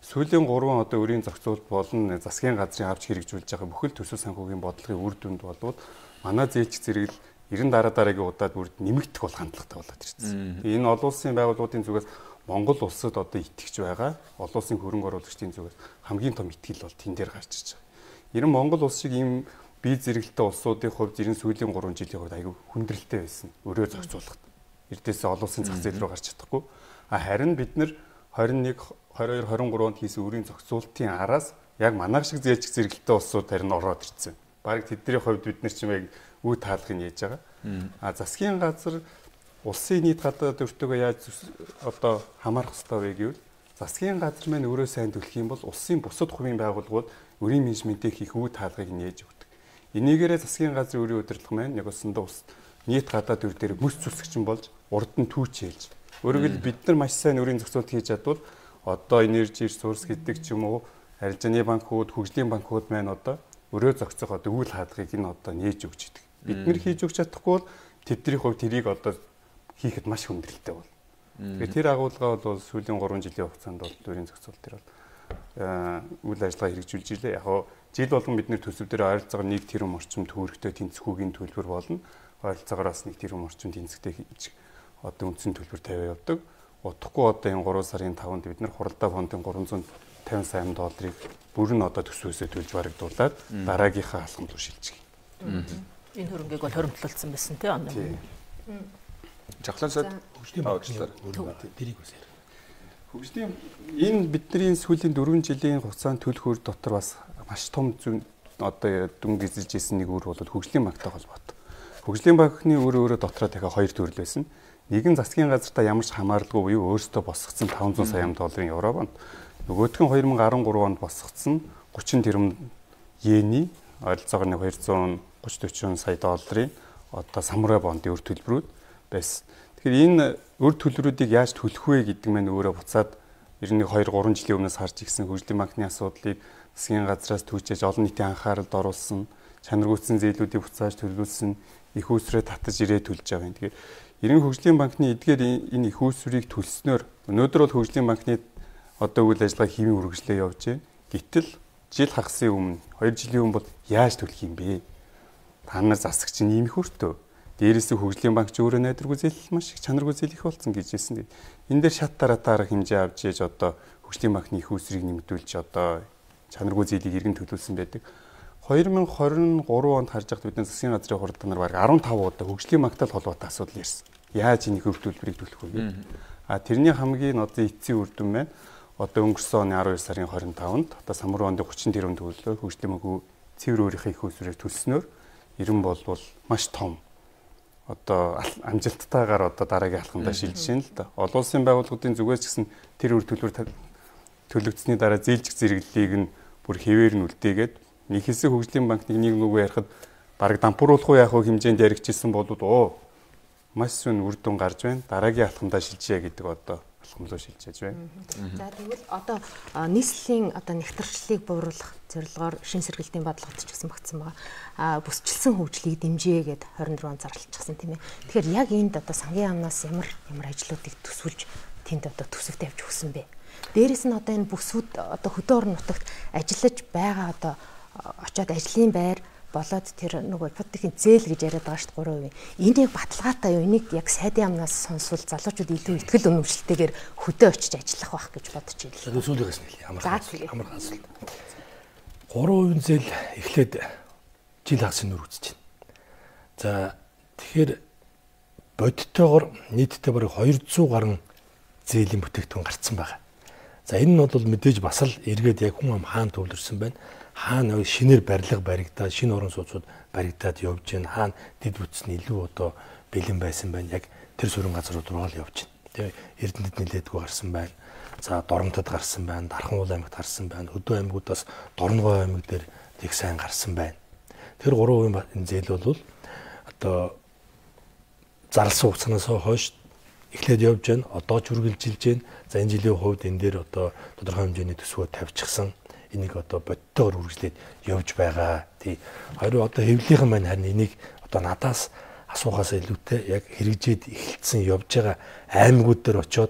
сүүлийн гурван одоо өрийн зохицуулалт болон засгийн газрын авч хэрэгжүүлж байгаа бүхэл төсөв санхүүгийн бодлогын үр дүнд болвол манай зээлч зэрэг эрен дараа дараагийн удаад бүрд нэмэгдэх бол хандлагатай болоод ирсэн. Энэ олон улсын байгууллагуудын зүгээс Монгол улсад одоо итгэж байгаа олон улсын хөрөнгө оруулагчдын зүгээс хамгийн том итгэл бол тэн дээр гарч ирж байгаа. Ер нь Монгол улс шиг ийм бие зэрэгэлтэй улсуудын хувьд ер нь сүүлийн гурван жилийн хувьд аягүй хүндрэлтэй байсан. Өрөө зохицуулахад. Эрдээсээ олон улсын зах зээл рүү гарч чадахгүй. А харин бид нэр двадцать one, twenty-two, twenty-three онд хийсэн өрийн зохицуулалтын араас яг манайх шиг зээлч зэрэгэлтэй улсууд харин ороод ирсэн. Бараг тэдний хувьд бид нар ч юм яг үе таалахыг яаж байгаа. А засгийн газар улсын нийт гадаад өртөгөө яаж одоо хамаарах ёстой вэ гэвэл засгийн газар маань өөрөө сайн төлөх юм бол улсын бусад хувийн байгууллагууд өрийн менежментийг хийх үе таалгыг нээж өгдөг. Энийгээрээ засгийн газрын өрийн удирдлага маань яг усандаа ус нийт гадаад өр дээр мөс зүсгчин болж урд нь түүч ээлж. Өөрөөр хэлбэл бид нар маш сайн өрийн зохицуулалт хийж чадвал одоо Energy Resource гэдэг ч юм уу арилжааны банкуд, хөгжлийн банкуд маань одоо өрөө зохицох одоо үйл хаалгыг нь одоо нээж өгч идэг. Бид нэр хийж өгч чадахгүй бол тэдний хувьд тэрийг одоо хийхэд маш хүндрэлтэй бол. Тэгэхээр тэр агуулга бол сүүлийн гурван жилийн хугацаанд бол өрийн зохицуулалт төр бол үйл ажиллагаа хэрэгжүүлж илээ. Яг нь жил болгон бид нэр төсөв дээр ойролцоогоор нэг тэрбум орчим төгрөгтэй тэнцвүүгийн төлбөр болно. Ойролцоогоороос нэг тэрбум орчим тэнцвэртэй хийж одоо үндсэн төлбөр тавиа явдаг. Утгагүй одоо энэ гурван сарын таванд бид нар хуралдаа фондын гурван зуун тавин сая долларыг бүр нь одоо төсвөөсөө төлж барагдуулаад дараагийнхаа алхамд руу шилжих. Энэ хөрөнгийг бол хоримтлуулсан байсан тий оноо. Жахлан сайд хөгжлийн багшлаар дэрийг үсээр. Хөгжлийн энэ бидний сүүлийн дөрвөн жилийн хугацаанд төлөх үр дотор бас маш том зүүн одоо дүн гизэж исэн нэг үр бол хөгжлийн банктай холбоотой. Хөгжлийн банкны үр өөрөө дотроо дахиад хоёр төрөл байсан. Нэг нь засгийн газартаа ямар ч хамааралгүй буюу өөрсдөө босгоцсон таван зуун сая долларын евробонд. Нөгөөх нь two thousand thirteen онд босгоцсон thirty тэрбум йений ойролцоогоор нэг two hundred thirty forty сая долларын одоо самурай бондын үр төлбөрүүд байсан. Тэгэхээр энэ үр төлбөрүүдийг яаж төлөх вэ гэдэг нь өөрөө буцаад ер нь two three жилийн өмнөөс харж ирсэн хөгжлийн банкны асуудлыг засгийн газраас түүчээж олон нийтийн анхааралд оруулсан, чанаргүйцэн зээлүүдийг буцааж төлөвлөсөн, их үүсвэрээ татаж ирээ төлж байгаа юм. Тэгэхээр Иргэн хөгжлийн банкны эдгээр энэ их үүсвэрийг төлснөөр өнөөдөр бол хөгжлийн банкны одоо үйл ажиллагаа хэвийн үргэлжлээ явж байна. Гэтэл жил хагасын өмнө two жилийн өмнө бол яаж төлөх юм бэ? Та нар засагч нь ийм их өртөө. Дээрээс нь хөгжлийн банк ч өөрөө найдваргүй зээл маш их чанаргүй зээл их болсон гэж хэлсэн. Энэ дээр шат дараа дараа хэмжээ авч ээж одоо хөгжлийн банкны их үүсвэрийг нэмэгдүүлж одоо чанаргүй зээлийг иргэн төлөвлөсөн байдаг. twenty twenty-three онд харж байхад бидний засгийн газрын хуралдаан нар бараг fifteen удаа хөгжлийн банктай холбоотой асуудал ярьсан. Яаж энэ их үр төлбөрийг төлөх вэ гэдэг. А тэрний хамгийн одоо эцсийн үр дүн маань одоо өнгөрсөн оны twelve сарын twenty-fifнд одоо самурай онд thirty тэрбум төгрөгөөр хөгжлийн банк цэвэр өөрийнхөө их үүсвэрийг төлснөөр ерөн болвол маш том одоо амжилттайгаар одоо дараагийн алхамдаа шилжиж байна л да. Олон улсын байгууллагуудын зүгээс ч гэсэн тэр үр төлбөр төлөгдсөний дараа зээлжих зэрэглэлийг нь бүр хэвээр нь үлдээгээд нэг хэсэг хөгжлийн банкныг нэг нөгөө ярихад бараг дампууруулах уу яах вэ хэмжээнд яригчилсан болоод оо маш сүн үр дүн гарч байна. Дараагийн алхамдаа шилжижээ гэдэг одоо алхам руу шилжиж байна. За тэгвэл одоо нийслэлийн одоо нэгтрчлэлийг бууруулах зорилгоор шин сэргэлтийн бодлогот ч гэсэн багтсан байгаа. А бүсчилсэн хөгжлийг дэмжээ гэд twenty-four он зарлчихсан тийм ээ. Тэгэхээр яг энд одоо сангийн амнаас ямар ямар ажлуудыг төсвөлж тэнд одоо төсөвт явж өгсөн бэ? Дээрээс нь одоо энэ бүсүүд одоо хөдөө орон нутагт ажиллаж байгаа одоо очоод ажлын байр болоод тэр нөгөө ипотекийн зээл гэж яриад байгаа шүү дээ three percent. Энийг баталгаатай юу? Энийг яг сайдын амнаас сонсвол залуучууд илүү ихтгэл өнөмшлтэйгээр хөдөө очиж ажиллах байх гэж бодож байна. Сүүлээс нь ямар ямар асуулт. three percent зээл эхлээд жил хагасын нүр үзэж байна. За тэгэхээр бодиттойгоор нийтдээ бараг two hundred гаруй зээлийн бүтээгдэхүүн гарцсан байгаа. За энэ нь бол мэдээж бас л эргээд яг хүн ам хаан төвлөрсөн байна. Хаана шинээр барилга баригдаад шинэ орон сууцуд баригдаад явж байна. Хаана дэд бүтс нь илүү одоо бэлэн байсан байна. Яг тэр сүрэн газрууд руу л явж байна. Тэгээ Эрдэнэт нилээдгүй гарсан байна. За Доромтод гарсан байна. Дархан уул аймагт гарсан байна. Хөдөө аймагудаас Дорногов аймаг дээр их сайн гарсан байна. Тэр three percent энэ зээл бол одоо зарласан хугацаанаас хойш эхлээд явж байна. Одоо ч үргэлжилж байна. За энэ жилийн хувьд энэ дээр одоо тодорхой хэмжээний төсвөө тавьчихсан. Энийг одоо бодтойгоор үргэлжлээд явж байгаа. Тий. Хоёроо одоо хэвлийнхэн маань харин энийг одоо надаас асуухаас илүүтэй яг хэрэгжээд эхэлсэн явж байгаа аймагуд дээр очиод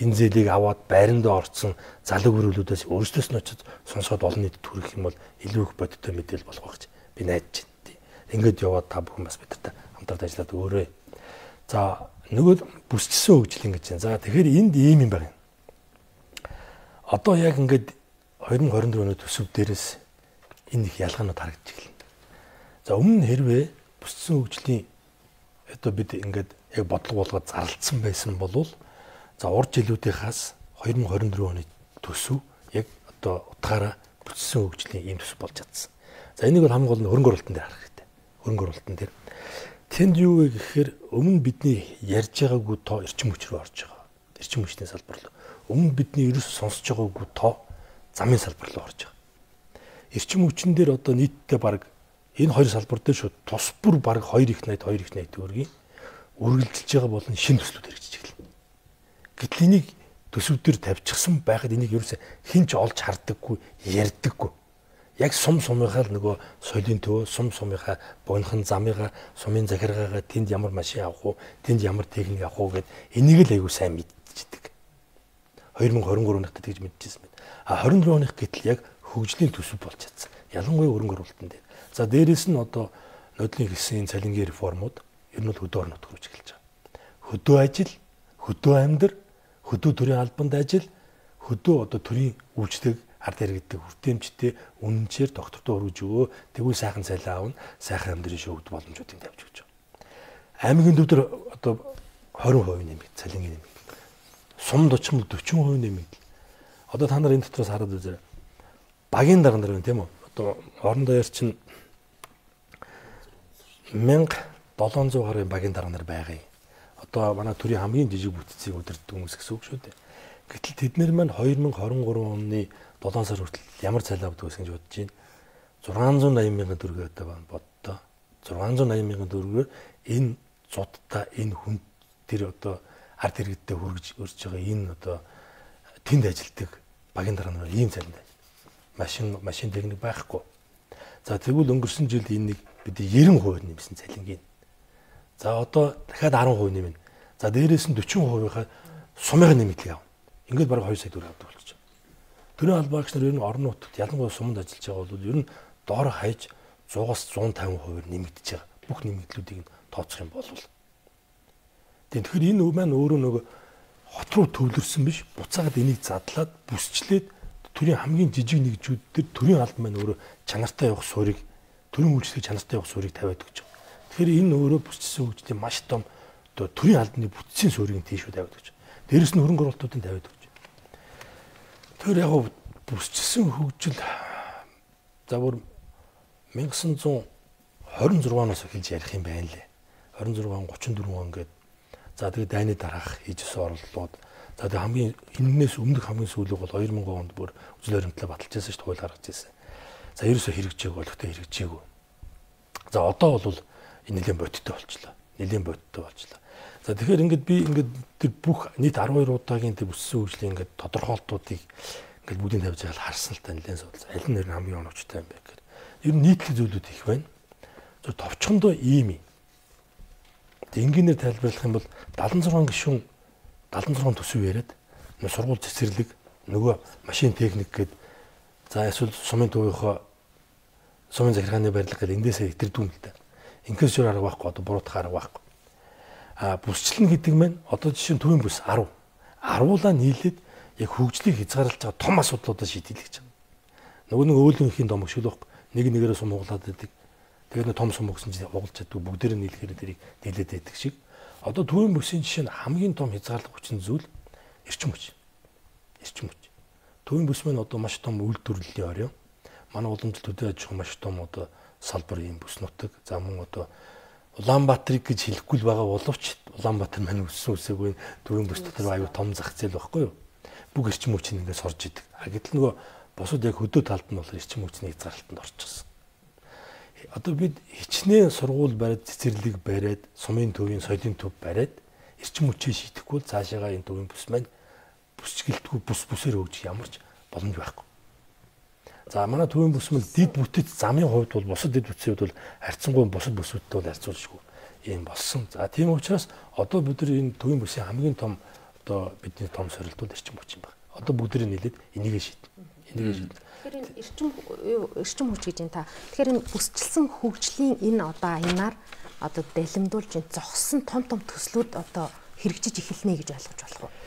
энэ зээлийг аваад байрандаа орцсон залуу гөрүүлүүдээс өөрсдөөс нь очиж сонсоод олон нийтэд хүргэх юм бол илүү их бодиттой мэдээлэл болох байх гэж би найдаж байна. Ингээд яваад та бүхэн бас бидэртэй хамтарч ажиллаад өөрөө. За нөгөө бүсчсэн хөгжил ингэж байна. За тэгэхээр энд ийм юм байна. Одоо яг ингээд две тысячи двадцать оны төсөв дээрээс энэ их ялгаанууд харагдаж эхэлнэ. За өмнө нь хэрвээ бүсчсэн хөгжлийн одоо бид ингээд яг бодлого болгоод зарлцсан байсан бол за урд жилүүдийнхаас две тысячи двадцать четыре оны төсөв яг одоо утгаараа бүсчсэн хөгжлийн ийм төсөв болж чадсан. За энийг бол хамгийн гол нь хөрөнгө оруулалтын дээр харах хэрэгтэй. Хөрөнгө оруулалтын дээр тэнд юу вэ гэхээр өмнө бидний ярьж байгаагүй тоо эрчим хүч рүү орж байгаа. Эрчим хүчний салбар руу. Өмнө бидний ерөөс сонсож байгаагүй тоо замын салбар руу орж байгаа. Эрчим хүчин дээр одоо нийтдээ баг энэ хоёр салбар дээр шууд тус бүр баг two их найд two их найд төгрөгийн үргэлжилж байгаа болон шин төслүүд хэрэгжиж эхэлнэ. Гэтэл энийг төсөв дээр тавьчихсан байхад энийг ерөөсөө хинч олж хардаггүй, ярьдаггүй. Яг сум сумынхаа л нөгөө соёлын төвөө, сум сумынхаа богинохон замыгаа, сумын захиргаагаа тэнд ямар машин авах уу, тэнд ямар техник авах уу гэд энийг л аягүй сайн мэдчихдэг. две тысячи двадцать три онд тэгж мэдчихсэн байна. А двадцать четыре оных гэтэл яг хөгжлийн төсөв болж чадсан. Ялангуяа хөрөнгө оруулалтын дээр. За дээрэс нь одоо нодлын хэлсэн цалингийн реформууд ер нь бол хөдөө орнот хүрч эхэлж байгаа. Хөдөө ажил, хөдөө амьдар, хөдөө төрийн албанд ажил, хөдөө одоо төрийн үйлчлэг ард иргэдэг хүртээмжтэй үнэнчээр доктортой өргөж өгөө тэгвэл сайхан цалин аавна, сайхан амьдрын шүүгд боломжуудыг тавьж өгч байгаа. Аймгийн төв дээр одоо twenty percent нэмэгд, цалингийн нэмэгд. Сумд очмол forty percent нэмэгд. Одоо та нар энэ дотроос хараад үзээрэй. Багийн дарга нар байна тийм үү? Одоо орон даяар чинь one thousand seven hundred гаруй багийн дарга нар байгаа юм. Одоо манай төрийн хамгийн жижиг бүтцийг удирддаг хүмүүс гэсэн үг шүү дээ. Гэтэл тэд нар маань twenty twenty-three оны seven сар хүртэл ямар цалин авдаг гэсэн гэж бодож байна. six eighty мянган төгрөг одоо байна боддоо. six eighty мянган төгрөгөөр энэ зудтай энэ хүн тэр одоо ард иргэдтэй хүргэж өрж байгаа энэ одоо тэнд ажилтдаг багийн дарга нар ийм цалинд машин машин техник байхгүй. За тэгвэл өнгөрсөн жилд энийг бид ninety percent нэмсэн цалингийн. За одоо дахиад ten percent нэмнэ. За дээрээс нь forty percent-ийнхаа сумын нэмэгдлийг авна. Ингээд бараг two сая төгрөг авдаг болчих. Төрийн албаагч нар ер нь орон нутагт ялангуяа суманд ажиллаж байгаа бол ер нь доор хаяж one hundred-аас one fifty percent нэмэгдэж байгаа. Бүх нэмэгдлүүдийг нь тооцох юм бол. Тэгэхээр энэ үг маань өөрөө нөгөө хот руу төвлөрсөн биш. Буцаагаад энийг задлаад бүсчлээд төрийн хамгийн жижиг нэгжүүд дээр төрийн албан маань өөрөө чанартай явах суурийг төрийн үйлчлэгийг чанартай явах суурийг тавиад өгч байгаа. Тэгэхээр энэ өөрөө бүсчсэн хөгжлийн маш том одоо төрийн албаны бүтцийн суурийг тийшүү тавиад өгч. Дээрэс нь хөрөнгө оруулалтуудыг тавиад өгч. Тэр яг бүсчсэн хөгжил за бүр nineteen twenty-six-аас эхэлж ярих юм байна лээ. twenty-six thirty-four он гээд за тэгээ дайны дараах хийжсэн оролдлууд за тэгээ хамгийн энэс өмнөх хамгийн сүүлэг бол two thousand онд бүр үжил баримтлал баталж байсан шүү дээ, хууль гаргаж байсан. За ерөөсөө хэрэгжээг бол гэхдээ хэрэгжээгүй. За одоо бол нэлээд бодиттой болчлаа. Нэлээд бодиттой болчлаа. За тэгэхээр ингээд би ингээд тэр бүх нийт twelve удаагийн тэр бүссэн хөгжлийн ингээд тодорхойлтуудыг ингээд бүгдийг тавьж байгаа харсан л та нэлээд судалсан. Аль нь нэр хамгийн оновчтой юм бэ гэхээр ер нь нийтлэг зүйлүүд их байна. зөв товчхондоо ийм юм. Энгийнээр тайлбарлах юм бол seventy-six гишүүн seventy-six төсөв яриад сургууль цэцэрлэг нөгөө машин техник гээд за эсвэл сумын төвийнхөө сумын захиргааны барилга гээд эндээсээ итэрдүүн л дээ. Инкээс зур арга байхгүй одоо буруутах арга байхгүй. А бүсчлэн гэдэг маань одоо жишээ нь төвийн бүс ten ten-уулаа нийлээд яг хөгжлийг хязгаарлаж байгаа том асуудлуудаа шийдэлж байгаа. Нөгөө нэг өөлөнхийн том шиг л байхгүй. Нэг нэгээрээ сум углаад байдаг. Тэгээд нэг том сум өгсөн чинь угалж чаддаг бүгдээр нь нийлэхээр тэрийг дийлээд байдаг шиг. Одоо төвийн бүсийн жишээ нь хамгийн том хязгаарлах хүчин зүйл эрчим хүч. Эрчим хүч. Төвийн бүс маань одоо маш том үйлдвэрлэлийн орон. Манай уламжлалт төдий аж ахуйн маш том одоо салбар юм бүс нутаг. За мөн одоо Улаанбаатарыг гэж хэлэхгүй л байгаа боловч Улаанбаатар маань өссөн үсээгүй төвийн бүс дотор аюу том зах зээл байхгүй юу? Бүх эрчим хүчийг ингээд сорж идэг. А гэтэл нөгөө босод яг хөдөө талд нь бол эрчим хүчний хязгаарлалтанд орчихсон. Одоо бид хичнээн сургууль бариад цэцэрлэг бариад сумын төвийн соёлын төв бариад эрчим хүчээ шийдэхгүй бол цаашаага энэ төвийн бүс маань бүсгэлтгүй бүс бүсээр хөгжих ямар ч боломж байхгүй. За манай төвийн бүс мэл дид бүтэц замын хувьд бол бусад дид бүтцийн хувьд бол харьцангуй бусад бүсүүдтэй бол харьцуулшгүй юм болсон. За тийм учраас одоо бид нар энэ төвийн бүсийн хамгийн том одоо бидний том сорилтууд эрчим хүч юм байна. Одоо бүгдээ нийлээд энийгээ шийдэ. Энийгээ шийдэ. Тэгэхээр энэ эрчим эрчим хүч гэж энэ та. Тэгэхээр энэ бүсчилсэн хөгжлийн энэ одоо аянаар одоо далимдуулж энэ зогссон том том төслүүд одоо хэрэгжиж эхэлнэ гэж ойлгож болох уу?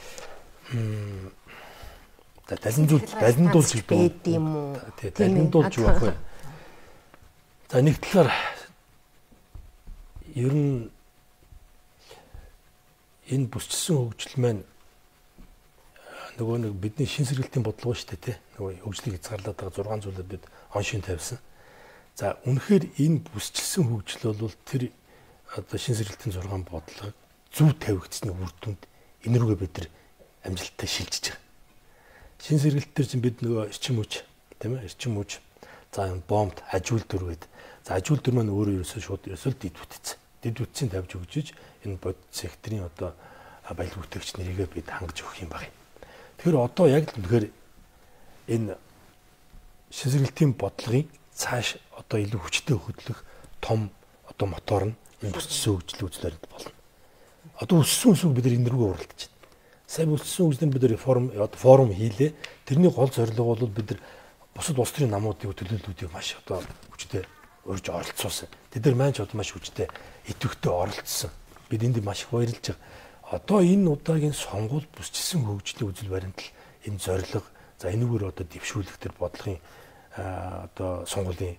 За далимдуулж далимдуулж байд юм уу? Тий, далимдуулж юу ах вэ? За нэг талаар ер нь энэ бүсчилсэн хөгжил маань нөгөө нэг бидний шин сэргэлтийн бодлого шүү дээ тий. Нөгөө хөгжлийг хязгаарлаад байгаа зургаан зүйлүүд бид он шин тавьсан. За үнэхээр энэ бүсчилсэн хөгжил бол тэр одоо шин сэргэлтийн зургаан бодлого зөв тавигдсны үр дүнд энэ рүүгээ бид нар амжилттай шилжиж байгаа. Шин сэргэлт төр чинь бид нөгөө эрчим хүч тийм ээ эрчим хүч за бомбд ажил дүр гээд за ажил дүр маань өөрөө ерөөсөө шууд ерөөсөө дид бүтцсэн. Дид бүтцийн тавьж өгчөж энэ бод секторын одоо баялаг бүтээгч нэрийгээ бид хангаж өгөх юм байна. Тэгэхээр одоо яг л үнэхээр энэ шин сэргэлтийн бодлогын цааш одоо илүү хүчтэй хөдлөх том одоо мотор нь энэ бүсчилсэн хөгжлийн үзлэлд болно. Одоо өссөн үсэг бид нар энэ рүүгээ уралдаж байна. Сайн өссөн үсгэнд бид нар реформ одоо форум хийлээ. Тэрний гол зорилго бол бид нар бусад улс төрийн намуудын төлөөллүүдийг маш одоо хүчтэй урьж оролцуулсан. Тэд нар маань ч одоо маш хүчтэй идэвхтэй оролцсон. Бид энд маш их баярлж байгаа. Одоо энэ удаагийн сонгуул бүсчилсэн хөгжлийн үзэл баримтал энэ зорилго за энэгээр одоо дэвшүүлэх төр бодлогын одоо сонгуулийн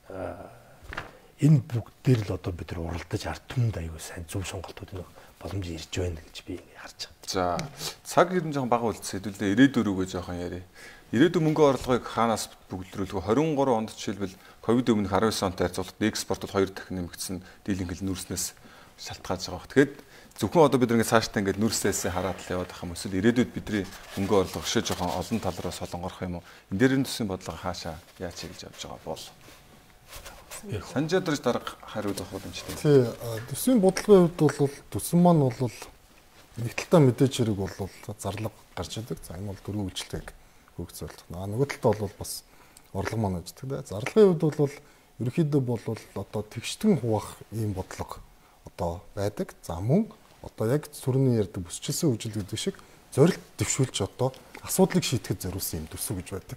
энэ бүгдээр л одоо бид нар уралдаж ард түмэнд аягүй сайн зөв сонголтууд нөх боломж ирж байна гэж би харж байна. За цаг ирэн жоохон бага үлдсэн хэдүүлээ ирээдүйн рүүгээ жоохон яриа. Ирээдүйн мөнгө орлогыг хаанаас бүгдлэрүүлэх вэ? двадцать три онд жишээлбэл ковид өмнөх дөрвөн онтой харьцуулахад экспортод хоёр дахин нэмэгдсэн дийлэнх хэл нүрснээс шалтгаалж байгаа. Тэгэхээр зөвхөн одоо бид ингээд цаашдаа ингээд нүрсээс хараад л яваад байгаа юм. Эсвэл ирээдүйд бидний мөнгө орлого өшөө жоохон олон тал руу солонгорох юм уу? Энэ дээр нь төсвийн бодлого хаашаа яаж хийж явж байгаа бол Санжаадрч дарга хариулах боломжтой. Тий, төсвийн бодлогын хувьд бол төсвөн маань бол нэг талдаа мэдээж хэрэг бол зарлага гарч идэг. За энэ бол дөрвөн үйлчлэг хөгжүүлэх. Аа нөгөө талдаа бол бас орлого маань аждаг. Зарлагын хувьд бол ерөнхийдөө бол одоо тэгштэн хуваах ийм бодлого одоо байдаг. За мөн одоо яг сүрний ярьдаг бүсчилсэн хөгжил гэдэг шиг зорилт дэвшүүлж одоо асуудлыг шийдэхэд зориулсан юм төсөв гэж байдаг.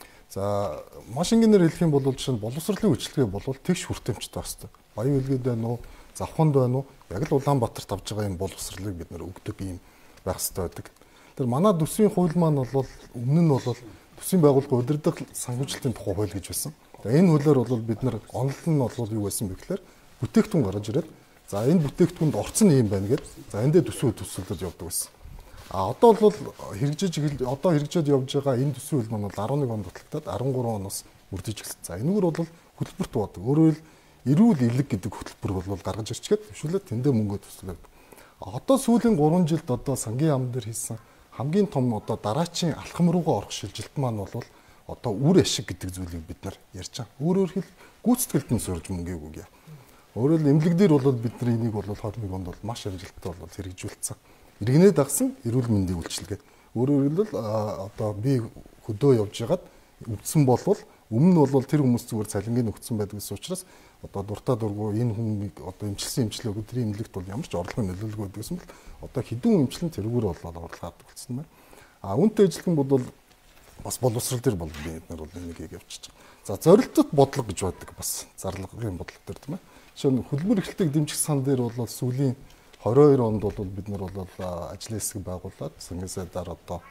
За маш энгийнээр хэлэх юм бол жишээ нь боловсролын үйлчлэгээ бол тэгш хүртээмжтэй байна. Баян үлгэд байна уу, завханд байна уу? Яг л Улаанбаатарт авж байгаа юм боловсролыг бид нэр өгдөг юм байх хэрэгтэй байдаг. Тэр манай төсвийн хууль маань бол өмнө нь бол төсвийн байгууллага удирдах санхүүжилтийн тухай хууль гэж байсан. Энэ хуулиар бол бид нар онол нь бол юу байсан бэ гэхээр бүтээгдэхүүн гаргаж ирээд за энэ бүтээгдэхүүнд орцсон юм байна гэдэг. За эндээ төсвөө төсөлдөж явдаг байсан. А одоо бол хэрэгжиж одоо хэрэгжээд явж байгаа энэ төсвийн хууль маань бол eleven онд батлагдаад13 оноос үрдэж эхэлсэн. За энэгээр бол хөтөлбөрт бод. Өөрөөр хэл эрүүл эвлэг гэдэг хөтөлбөр бол гаргаж ирчгээд төвшүүлээд тэндээ мөнгө төслөөд. Одоо сүүлийн гурван жилд одоо сангийн яам дээр хийсэн хамгийн том одоо дараачийн алхам руугаа орох шилжилт маань бол одоо үр ашиг гэдэг зүйлийг бид нар ярьж байгаа. Өөрөөр хэл гүйцэтгэлд нь сурж мөнгөийг өгье. Өөрөөр хэл эмнэлэг дээр бол бид нар энийг бол twenty twenty онд бол маш амжилттай бол хэрэгжүүлсэн. Иргэнээ дагсан эрүүл мэндийн үйлчилгээ. Өөрөөр хэлбэл одоо би хөдөө явж байгаад өвдсөн болвол өмнө нь бол тэр хүмүүс зүгээр цалингийн өгсөн байдаг гэсэн учраас одоо дуртай дургу энэ хүн одоо эмчилсэн эмчилгээ өгөх тэр эмнэлэгт бол ямар ч орлогын нөлөөлөлгүй байдаг гэсэн бол одоо хэдэн эмчлэн тэрүүгээр бол орлого авдаг болсон байна. А үүнтэй ажиллах бол бас боловсрал дээр бол бид нар бол энийг явуулчих. За зорилттой бодлого гэж байдаг бас зарлагын бодлого дээр тийм ээ. Жишээ нь хөдөлмөр эрхлэлтийг дэмжих сан дээр бол сүүлийн twenty-two онд бол бид нар бол ажлын хэсэг байгуулад сангийн сайдаар одоо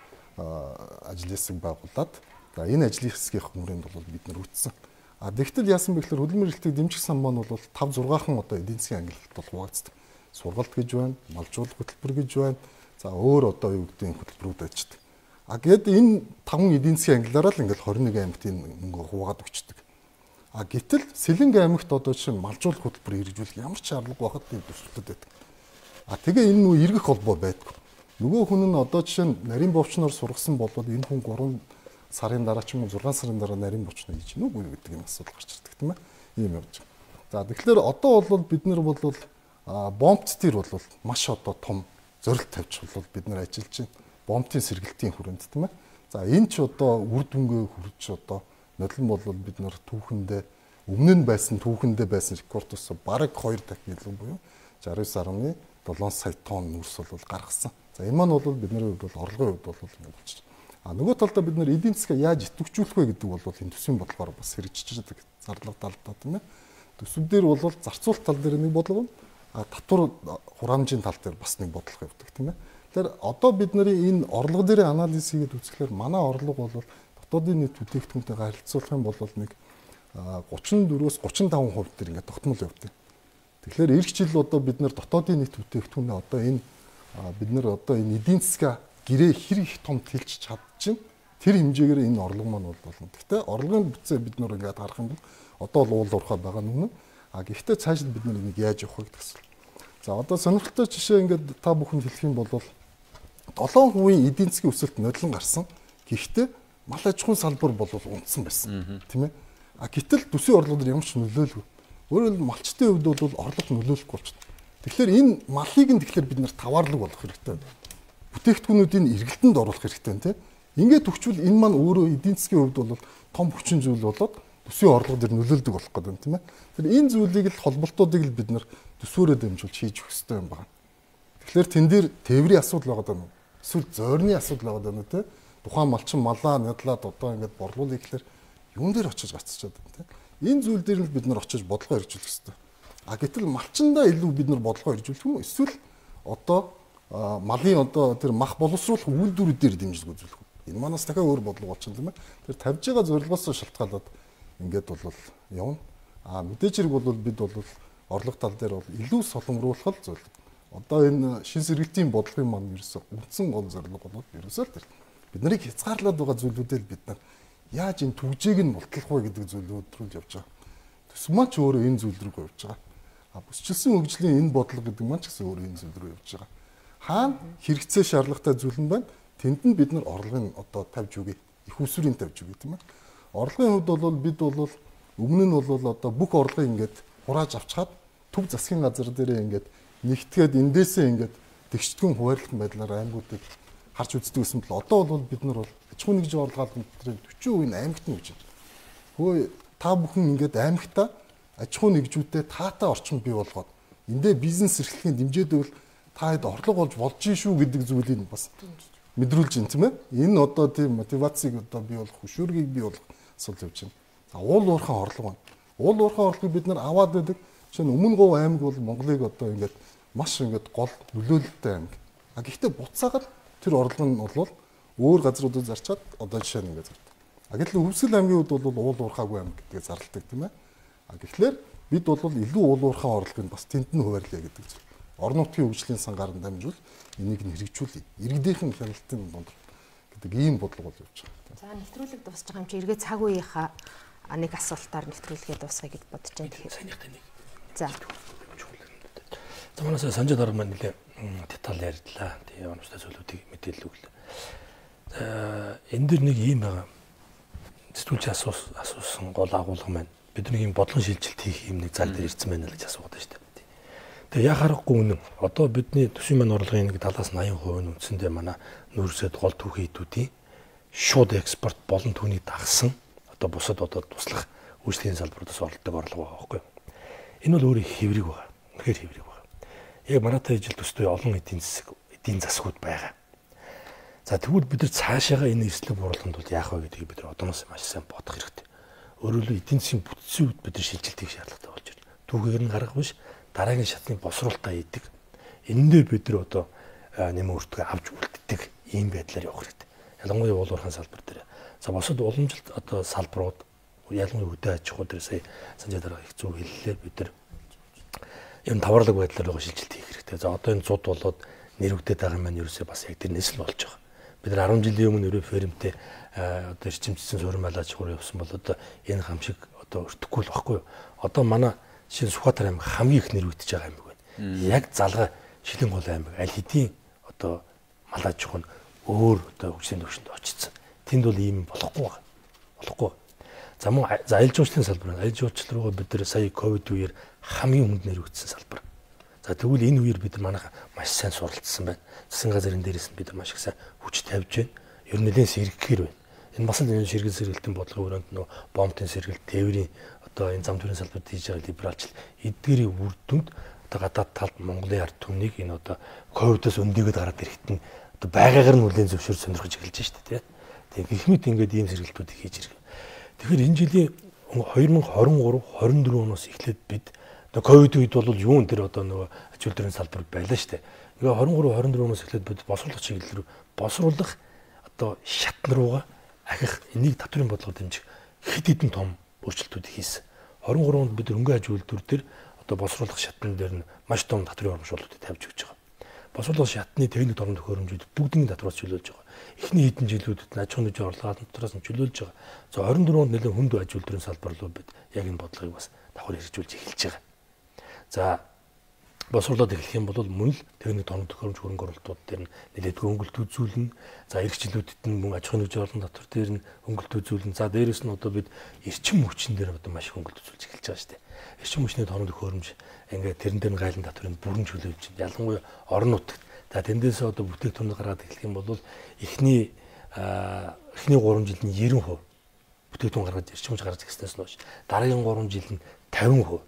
ажлын хэсэг байгуулад за энэ ажлын хэсгийн хүмүүрэнд бол бид нар үтсэн. А тэгтэл яасан бэ гэхээр хөдөлмөр эрхлэлтийг дэмжих сан маань бол five six хан одоо эдийн засгийн ангилалт бол хуваагддаг. Сургалт гэж байна, малжуулах хөтөлбөр гэж байна. За өөр одоо юу гэдэг хөтөлбөрүүд ажилладаг. А гээд энэ таван эдийн засгийн ангиллаараа л ингээл twenty-one аймагт энэ мөнгө хуваагаад өгчдөг. А гэтэл Сэлэнг аймагт одоо чинь малжуулах хөтөлбөр хэрэгжүүлэх ямар ч шаардлага байхад тийм төсөлтөд байдаг. А тэгээ энэ нүү эргэх холбоо байдаг. Нөгөө хүн нь одоо жишээ нь нарийн бовчноор сургасан болоод энэ хүн three сарын дараа ч юм уу six сарын дараа нарийн бовчноо хийж гэнэ үгүй гэдэг юм асуудал гарч ирдэг тийм ээ. Ийм явж байгаа. За тэгэхээр одоо бол бид нар бол бомбт төр бол маш одоо том зорилт тавьж бол бид нар ажиллаж байна. Бомбтын сэргэлтийн хүрээнд тийм ээ. За энэ ч одоо үр дүнгээ хүрч одоо нодлон бол бид нар түүхэндээ өмнө нь байсан түүхэндээ байсан рекордоос бараг two дахин илүү буюу sixty-nine point seven сая тонн нүрс бол гаргасан. За энэ маань бол бидний хувьд бол орлогын хувьд бол ингэ болчих. А нөгөө талдаа бид нэр эдийн засгаа яаж идэвхжүүлэх вэ гэдэг бол энэ төсвийн бодлогоор бас хэрэгжиж байгаа зарлага талдаа тийм ээ. Төсөв дээр бол зарцуулалт тал дээр нэг бодлого, а татвар хураамжийн тал дээр бас нэг бодлого явдаг тийм ээ. Тэгэхээр одоо бидний энэ орлого дээр анализ хийгээд үзэхлээр манай орлого бол дотоодын нийт бүтээгдэхүүнтэйгээ харьцуулах юм бол нэг гучин дөрвөөс гучин таван хувь дээр ингээд тогтмол явдаг. Тэгэхээр эх жил одоо бид нэр дотоодын нийт бүтээгдэхүүнээ одоо энэ бид нэр одоо энэ эдийн засгаа гэрээ хэр их том тэлж чадчих тэр хэмжээгээр энэ орлого маань бол болно. Гэхдээ орлогын бүтцээ бид нэр ингээд харах юм бол одоо л уул уурхай байгаа нүн. А гэхдээ цаашид бид нэг яаж явах вэ гэдэг асуулт. За одоо сонирхолтой жишээ ингээд та бүхэнд хэлэх юм бол долоон хувийн эдийн засгийн өсөлт нодлон гарсан. Гэхдээ мал аж ахуйн салбар бол унтсан байсан. Тийм ээ. А гэтэл төсвийн орлого дээр ямар ч нөлөөлөв. Өөрөөр хэлбэл малчтын хувьд бол орлого нөлөөлөхгүй болчихно. Тэгэхээр энэ малыг нь тэгэхээр бид нэр таваарлаг болох хэрэгтэй. Бүтээгдэхүүнүүдийн эргэлтэнд оруулах хэрэгтэй тийм. Ингээд төгчвөл энэ маань өөрөө эдийн засгийн хувьд бол том хүчин зүйл болоод төсвийн орлого дээр нөлөөлдөг болох гэдэг юм тийм ээ. Тэгэхээр энэ зүйлийг л холболтуудыг л бид нэр төсвөөрөө дэмжүүлж хийж өгөх хэрэгтэй юм байна. Тэгэхээр тэн дээр тээврийн асуудал байгаа даа. Эсвэл зойрны асуудал байгаа даа тийм. Тухайн малчин малаа надлаад одоо ингээд борлуулъя гэхээр юун дээр очиж гацчихад байна тийм. Энэ зүйл дээр л бид нар очиж бодлого хэрэгжүүлэх хэрэгтэй. А гэтэл малчиндаа илүү бид нар бодлого хэрэгжүүлэх юм уу? Эсвэл одоо малын одоо тэр мах боловсруулах үйлдвэрүүдээр дэмжлэг үзүүлэх үү? Энэ манаас дахиад өөр бодлого болчихно тийм ээ. Тэр тавьж байгаа зорилгоос шалтгаалаад ингээд бол явна. А мэдээж хэрэг бол бид бол орлого тал дээр бол илүү солонгоруулах зүйл. Одоо энэ шин сэргэлтийн бодлогын маань ерөөсөө үндсэн гол зорилго бол ерөөсөө л тэр. Бид нарыг хязгаарлаад байгаа зүйлүүдээр бид нар яаж энэ түвжээг нь мултлах вэ гэдэг зүйлүүд рүү явж байгаа. Төсөв маань ч өөрөө энэ зүйл рүү явж байгаа. А бүсчилсэн хөгжлийн энэ бодлого гэдэг маань ч гэсэн өөрөө энэ зүйл рүү явж байгаа. Хаана хэрэгцээ шаардлагатай зүйл нь байна? Тэнд нь бид нар орлогын одоо тавьж үгүй. Их усврын тавьж үгүй тийм ээ. Орлогын хувьд бол бид бол өмнө нь бол одоо бүх орлогыг ингээд хурааж авчгаад төв засгийн газар дээрээ ингээд нэгтгээд эндээсээ ингээд тэгшдгэн хуваарлалтын байдлаар аймагуудыг харж үздэг гэсэн бол одоо бол бид нар бол аж ахуйн нэгж орлогын төрлийн forty percent нь аймагт нь гэж байна. Хөөе та бүхэн ингээд аймагтаа аж ахуйн нэгжүүдэд таатай орчин бий болгоод эндээ бизнес эрхлэхийн дэмжээд бол та хэд орлого болж болж шүү гэдэг зүйлийг бас мэдрүүлж байна тийм ээ. Энэ одоо тийм мотивацийг одоо бий болох хөшөөргийг бий болгох асуудал явж байна. За уул уурхай орлого байна. Уул уурхай орлогыг бид нар аваад байдаг. Жишээ нь Өмнө Говь аймаг бол Монголыг одоо ингээд маш ингээд гол нөлөөлөлттэй аймаг. А гэхдээ буцаагаад тэр орлого нь бол өөр газруудад зарчаад одоо жишээ нь ингээд зардаг. А гэтэл Өвсгөл аймгийн хувьд бол уул уурхайгүй аймаг гэдгийг зарладаг тийм ээ. А тэгэхээр бид бол илүү уул уурхай орлогыг бас тэнд нь хуваарлаа гэдэг зүйл. Орон нутгийн хөгжлийн сангаар нь дамжуул энийг нь хэрэгжүүлээ. Иргэдийнхэн хяналтын дунд гэдэг ийм бодлого бол явж байгаа. За нэвтрүүлэг дуусч байгаа юм чи эргээ цаг үеийнхаа нэг асуултаар нэвтрүүлгээ дуусгая гэж бодож байна. Тэгэхээр санийхтай нэг. За. За манайс санжаа дараа маань нэлээ деталь ярьдлаа. Тэгээ онцтой зүйлүүдийг мэдээлэл өглөө. За энэ дэр нэг юм байгаа. Сэтгүүлч асуусан асуусан гол агуулга маань бидний юм бодлого шилжилт хийх юм нэг зал дээр ирсэн байна л гэж асуугаад байна шүү дээ. Тэгээ яа харахгүй үнэн. Одоо бидний төсвийн маань орлогын нэг талаас нь eighty percent нь үндсэндээ манай нүүрсэд гол түүхий хэдүүдийн шууд экспорт болон түүнийг дагсан одоо бусад одоо туслах үйлчлэгийн салбаруудаас оролдог орлого байгаа байхгүй юу? Энэ бол өөрөө хэврэг байгаа. Үнэхээр хэврэг байгаа. Яг манайтай ижил төстэй олон эдийн засаг, эдийн засгууд байгаа. За тэгвэл бид нар цаашаага энэ эрсдлэг буруулахын тулд яах вэ гэдгийг бид нар одооноос маш сайн бодох хэрэгтэй. Өөрөөр хэлбэл эдийн засгийн бүтцийн үед бид нар шилжилт хийх шаардлагатай болж байна. Түүхээр нь гарах биш дараагийн шатны босруулалтаа идэг. Энэ дээр бид нар одоо нэмэн өртгөө авч үлддэг ийм байдлаар явах хэрэгтэй. Ялангуяа уул уурхайн салбар дээр. За босод уламжилт одоо салбарууд ялангуяа хөдөө аж ахуй дээр сая санжаа дараа их зөв хэллээ бид нар юм таварлаг байдлаар байгаа шилжилт хийх хэрэгтэй. За одоо энэ зуд болоод нэрвэгдээд байгаа юм маань ерөөсөө бас яг тэр нэсэл болж байгаа. Бид нар ten жилийн өмнө ерөө фермтэй одоо эрчимчсэн суурмал аж ахуй явсан бол одоо энэ хам шиг одоо өртөхгүй л баггүй юу. Одоо манай жишээ Сүхбаатар аймаг хамгийн их нэрвэгдэж байгаа аймаг байна. Яг залгаа Шилэн гол аймаг аль хэдийн одоо мал аж ахуй нь өөр одоо хөгжлийн төвшөнд очсон. Тэнд бол ийм болохгүй байгаа. Болохгүй. За мөн за аялал жуулчлалын салбар. Аялал жуулчлал руугаа бид нар сая ковид үеэр хамгийн хүнд нэрвэгдсэн салбар. За тэгвэл энэ үеэр бид нар манайха маш сайн суралцсан байна. Засгийн газрын дээрээс нь бид нар маш их сайн хүч тавьж байна. Ер нь нэлээд сэргэхээр байна. Энэ бас л энэ ширгэл сэргэлтийн бодлогын өрөөнд нөө бомбын сэргэлт, тээврийн одоо энэ зам төрийн салбарт хийж байгаа либералчл эдгээрийн үр дүнд одоо гадаад талд Монголын ард түмнийг энэ одоо ковидоос өндөгөд гараад ирэхэд нь одоо байгаагаар нь үлийн зөвшөөр сонирхож эхэлж шүү дээ, тийм. Тэгээ гихмит ингээд ийм сэргэлтүүдийг хийж ирэх. Тэгэхээр энэ жилийн хоёр мың хорин гурав хорин дөрөв оноос эхлээд бид одоо ковид үед бол юун дээр одоо нөгөө ач үйлдвэрийн салбар байлаа шүү дээ. Ингээ хорин гурав хорин дөрөв оноос эхлээд бид босруулах чиглэл рүү босруулах одоо шатн руугаа ахих энийг татврын бодлого дэмжих хэд хэдэн том өөрчлөлтүүд хийсэн. хорин гурав онд бид хөнгөн аж үйлдвэр дээр одоо босруулах шатн дээр нь маш том татврын урамшууллуудыг тавьж өгч байгаа. Босруулах шатны техник дорн төхөөрөмжүүд бүгдийн татвараас чөлөөлж байгаа. Эхний хэдэн жилүүдэд аж ахуйн нэгжийн орлогын татвараас нь чөлөөлж байгаа. За хорин дөрөв онд нэлээд хүнд аж үйлдвэрийн салбар руу бид яг энэ бодлогыг бас давхар хэрэгжүүлж эхэлж байгаа. За босруулаад эхлэх юм бол мөн л техник дорн төхөөрөмж хөрөнгө оруулалтууд дээр нь нэлээд хөнгөлт үзүүлнэ. За эх жилүүдэд нь мөн аж ахуйн нэгжийн орлогын татвар дээр нь хөнгөлт үзүүлнэ. За дээрэс нь одоо бид эрчим хүчин дээр одоо маш хөнгөлт үзүүлж эхэлж байгаа шүү дээ. Эрчим хүчний дорн төхөөрөмж ингээд тэрэн дээр нь гайлан татврын бүрэн чөлөөлж байна. Ялангуяа орон нутагт. За тэндээс одоо бүтээгдэхүүн гараад эхлэх юм бол эхний эхний гурван жилд нь девяносто процент бүтээгдэхүүн гаргаж эрчим хүч гаргаж ирснээс нь хойш дараагийн гурван жилд нь пятьдесят процент.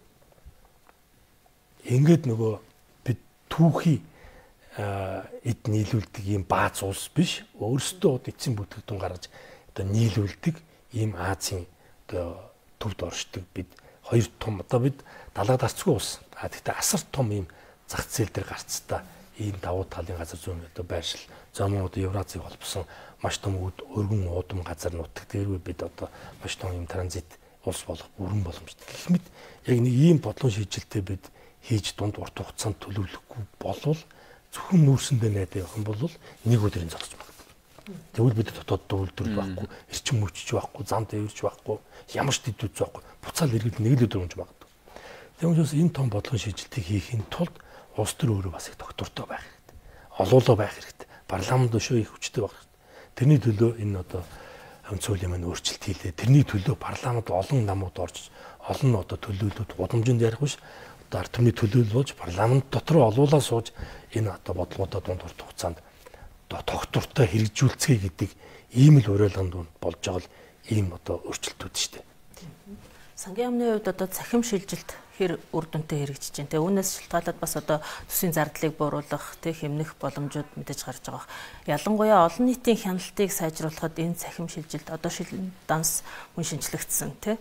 Ингээд нөгөө бид түүхий эд нийлүүлдэг ийм бааз улс биш, өөрсдөө одоо эцсийн бүтээгдэхүүн гаргаж одоо нийлүүлдэг ийм Азийн одоо төвд оршдог бид хоёр том одоо бид далаад арцгүй улс. А тэгтээ асар том ийм зах зээл дээр гарцтай ийм давуу талын газар зүйн одоо байршил зам одоо Евразийг холбосон маш том өргөн уудам газар нутаг дээрээ бид одоо маш том ийм транзит улс болох бүрэн боломжтой. Гэх мэт яг нэг ийм бодлого шийдэлтэй бид хийж дунд урт хугацаанд төлөвлөхгүй болвол зөвхөн нүүрсэндээ найдаа явах юм бол нэг өдрийн зогсож магадгүй. Тэгвэл бид дотоод үйлдвэр байхгүй, эрчим хүчж байхгүй, зам тээвэрч байхгүй, ямар ч дэдүүц байхгүй. Буцаал иргэд нэг л өдөр унж магадгүй. Тэгм учраас энэ том бодлогын шийдэлтийг хийхин тулд улс төр өөрөө бас их доктортой байх хэрэгтэй. Олоолоо байх хэрэгтэй. Парламент өшөө их хүчтэй байх хэрэгтэй. Тэрний төлөө энэ одоо онцгойн маань өөрчлөлт хийлээ. Тэрний төлөө парламент олон намууд орж олон одоо төлөөлөлд гудамжинд ярих биш. Одоо ард түмний төлөөлөл болж парламент дотор олуулаа сууж энэ одоо бодлогуудаа дунд урт хугацаанд одоо тогтвортой хэрэгжүүлцгээе гэдэг ийм л уриалганд болж байгаа л ийм одоо өөрчлөлтүүд шүү дээ. Сангийн яамны хувьд одоо цахим шилжилт хэр үр дүнтэй хэрэгжиж байна. Тэгээ үүнээс шалтгаалаад бас одоо төсвийн зардлыг бууруулах, тэг хэмнэх боломжууд мэдээж гарч байгаа. Ялангуяа олон нийтийн хяналтыг сайжруулахад энэ цахим шилжилт одоо шилэн данс мөн шинжлэгдсэн тий.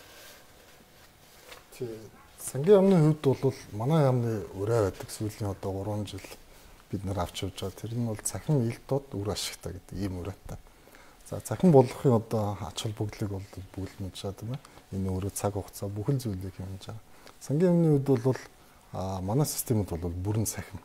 Тий. Сангийн яамны хувьд бол манай яамны өрөө байдаг сүүлийн одоо гурван жил бид нар авч явж байгаа. Тэр нь бол цахим ил дод үр ашигтай гэдэг ийм өрөөтэй. За цахим болгохын одоо ач холбогдлыг бол бүгд мэдж байгаа тийм ээ. Энэ өөрөө цаг хугацаа бүхэл зүйлийг хэмжиж байгаа. Сангийн яамны хувьд бол манай системд бол бүрэн цахим.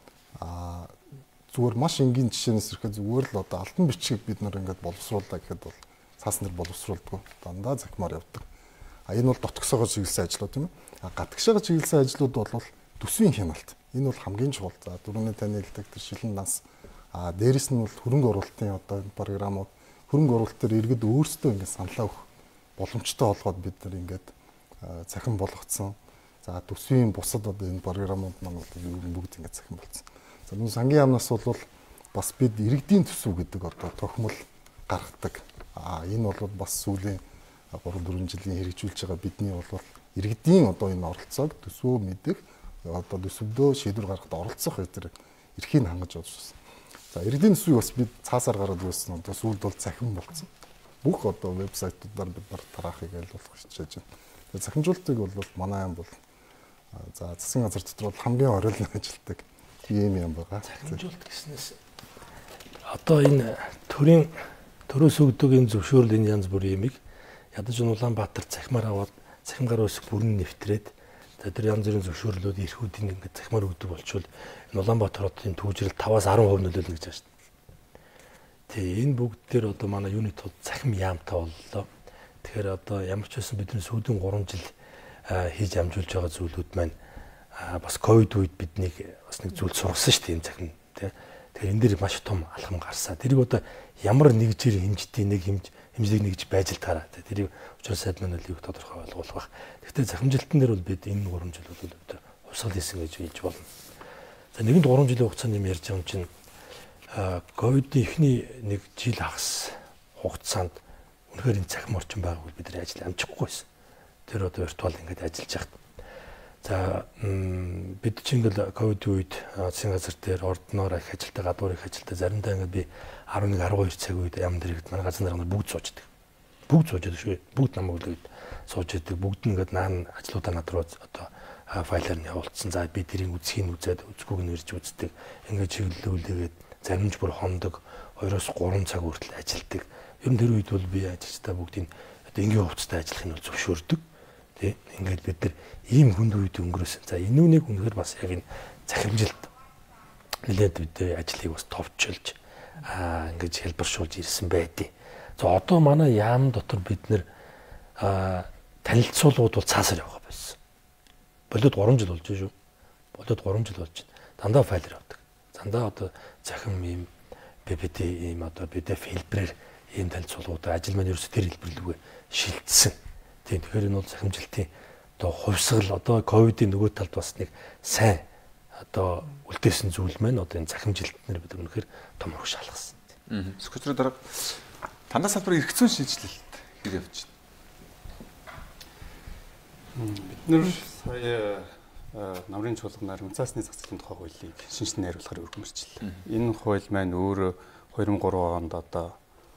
А зүгээр маш энгийн жишээнээс ирэхэд зүгээр л одоо алтан бичгийг бид нар ингээд боловсруулаа гэхэд бол цаас нар боловсруулдаг. Дандаа захимаар явдаг. А энэ бол дотгосоогоо чиглэсэн ажлууд тийм ээ. А гадагшаага чиглэсэн ажлууд бол төсвийн хяналт. Энэ бол хамгийн чухал. За дөрөвний таны хэлдэг тэр шилэн данс. А дээрэс нь бол хөрөнгө оруулалтын одоо програмууд хөрөнгө оруулалт төр иргэд өөрсдөө ингээд саналаа өгөх боломжтой болгоод бид нар ингээд цахим болгоцсон. За төсвийн бусад одоо энэ програмууд маань бүгд ингээд цахим болсон. За энэ сангийн яамнаас бол бас бид иргэдийн төсөв гэдэг одоо тохимол гаргадаг. А энэ бол бас сүүлийн гурван дөрвөн жилийн хэрэгжүүлж байгаа бидний бол иргэдийн одоо энэ оролцоог төсвөө мэдэх одоо төсөвдөө шийдвэр гаргахад оролцох гэдэг эрхийг хангаж явуулсан. За иргэдийн төсвийг бас бид цаасаар гаргаад байсан. Одоо сүүлд бол цахим болсон. Бүх одоо вебсайтуудаар бид нар тараахыг айлуулах хичээж байна. Тэгээд захимжуулалтыг бол манай яам бол за засгийн газар дотор бол хамгийн оройлон ажилтдаг тийм юм байгаа. Захимжуулалт гэснээс одоо энэ төрийн төрөөс өгдөг энэ зөвшөөрөл энэ янз бүрийн юмыг ядаж Улаанбаатар цахимаар аваад цахимгаар өсөх бүрэн нэвтрээд тэр янз бүрийн зөвшөөрлүүд эрхүүдийн ингээд цахимаар өгдөг болчвол энэ Улаанбаатар хотын төвжирэл таваас арван хувь нөлөөлнө гэж байна шүү дээ. Тэгээ энэ бүгд дээр одоо манай юуны тул цахим яамтай боллоо. Тэгэхээр одоо ямар ч байсан бидний сүүлийн гурван жил хийж амжуулж байгаа зүйлүүд маань бас ковид үед биднийг бас нэг зүйл сургасан шүү дээ энэ цахим тий. Тэгэхээр энэ дээр маш том алхам гарсаа. Тэрийг одоо ямар нэгжээр хэмждэг нэг хэмж хэмжлэг нэгж байж л таараа. Тэрийг учраас сайд маань л их тодорхой ойлгуулах. Гэхдээ захимжилтан дээр бол бид энэ гурван жил бол өдөр хувьсгал хийсэн гэж хэлж болно. За нэгэн гурван жилийн хугацаанд юм ярьж байгаа юм чинь ковидын эхний нэг жил хагас хугацаанд үнэхээр энэ цахим орчин байгааг бид нар ажил амжихгүй байсан. Тэр одоо виртуал ингээд ажиллаж яхад. За бид чинь ингээл ковид үед засгийн газар дээр ордноор их ажилтаа, гадуур их ажилтаа заримдаа ингээд би eleven twelve цаг үед ям дээр ихэд манай газар нар бүгд суучдаг. Бүгд суучдаг шүү. Бүгд намайг үлээд суучдаг. Бүгд нь ингээд наан ажлуудаа над руу одоо файлаар нь явуулсан. За би тэрийг үзхийг үзээд үзэхгүйг нь ирж үздэг. Ингээд чиглэлүүлээд заримж бүр хондог two-оос three цаг хүртэл ажилдаг. Ер нь тэр үед бол би ажилчдаа бүгдийг одоо энгийн хувцастай ажиллахыг нь зөвшөөрдөг. Тэ ингээд бид нар ийм хүнд үед өнгөрөөсөн. За энэ үнийг үнэхээр бас яг энэ захирамжилт нэлээд бид ажлыг бас товчилж аа ингэж хэлбэршүүлж ирсэн байдیں۔ За одоо манай яам дотор бид нар аа танилцуулгууд бол цаасаар явах байсан. Болоод three жил болж шүү. Болоод three жил болж байна. Дандаа файлаар явдаг. Дандаа одоо захим ийм пи пи ти ийм одоо пи ди эф хэлбэрээр ийм танилцуулгууд ажил маань ерөөсөө тэр хэлбэрлүүгээ шилжсэн. Тийм тэгэхээр энэ бол захимжилтын одоо хувьсгал одоо ковидын нөгөө талд бас нэг сайн одоо үлдээсэн зүйл маань одоо энэ захимжилтнэр бид үнэхээр том урагш алгасан. Аа. Сквчрын дараа танаа салбарын эргэцүүн шинжилэлт хэр явж байна? Бид нэр сая намрын чуулганаар үнцаасны зах зээлийн тухай хуулийг шинжилэн найруулахаар өргөмөрчлээ. Энэ хууль маань өөрөө two thousand three онд одоо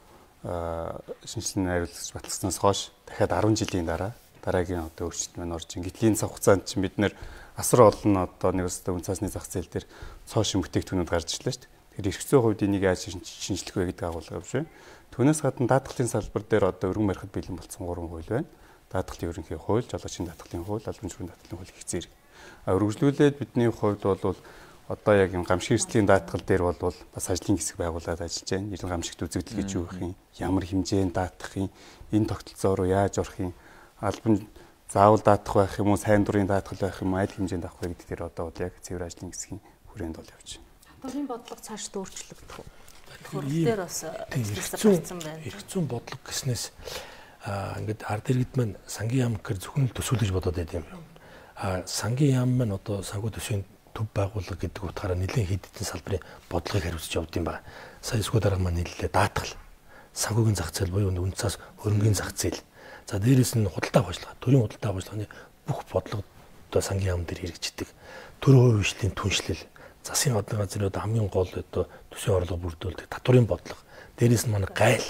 шинжилэн найруулагч баталгаснаас хойш дахиад ten жилийн дараа дараагийн одоо өөрчлөлт маань орж ин. Гэтэл энэ цаг хугацаанд чинь бид нэр асар олон одоо нэг өстө үнцаасны зах зээл дээр цоо шин бүтээгдэхүүнүүд гарч ирлээ шүү дээ. Тэгэхээр эрхцээ хувьд энийг яаж шинжлэх вэ гэдэг агуулга явж байна. Түүнээс гадна даатгалын салбар дээр одоо өргөн барихад бэлэн болсон гурван хууль байна. Даатгалын ерөнхий хууль, жолоочийн даатгалын хууль, албан чөлөөний даатгалын хууль гэх зэрэг. А үргэлжлүүлээд бидний хувьд бол одоо яг юм гамшиг эрсдлийн даатгал дээр бол бас ажлын хэсэг байгуулад ажиллаж байна. Иргэн гамшигт үзэгдэл гэж юу гэх юм, ямар хэмжээнд даатгах юм, энэ тогтолцоо руу яаж орох юм, албан заавал даатгах байх юм уу, сайн дурын даатгал байх юм уу, аль хэмжээнд авах вэ гэдэг дээр одоо бол яг цэвэр ажлын хэсгийн хүрээнд бол явж байна. Татварын бодлого цаашд өөрчлөгдөх үү? Хөрөлтөөр бас гарцсан байна. Эрхцүүн бодлого гэснээс аа ингээд ард иргэд маань сангийн яам гэхээр зөвхөн л төсөөлж бодоод байт юм. Аа сангийн яам маань одоо санхүү төсвийн төв байгууллага гэдэг утгаараа нэлээд хэд хэдэн салбарын бодлогыг хариуцж явд юм байна. Сая эсвэл дарга маань нийллээ даатгал, санхүүгийн зах зээл буюу үнцаас хөрөнгөний зах зээл. За дээрэс нь худалдаа авахчлага, төрийн худалдаа авахчлагын бүх бодлого одоо сангийн яам дээр хэрэгждэг. Төр хувь хвшлийн түншлэл, засгийн одны газрын одоо хамгийн гол одоо төсвийн орлого бүрдүүлдэг татварын бодлого. Дээрээс нь манай гайл.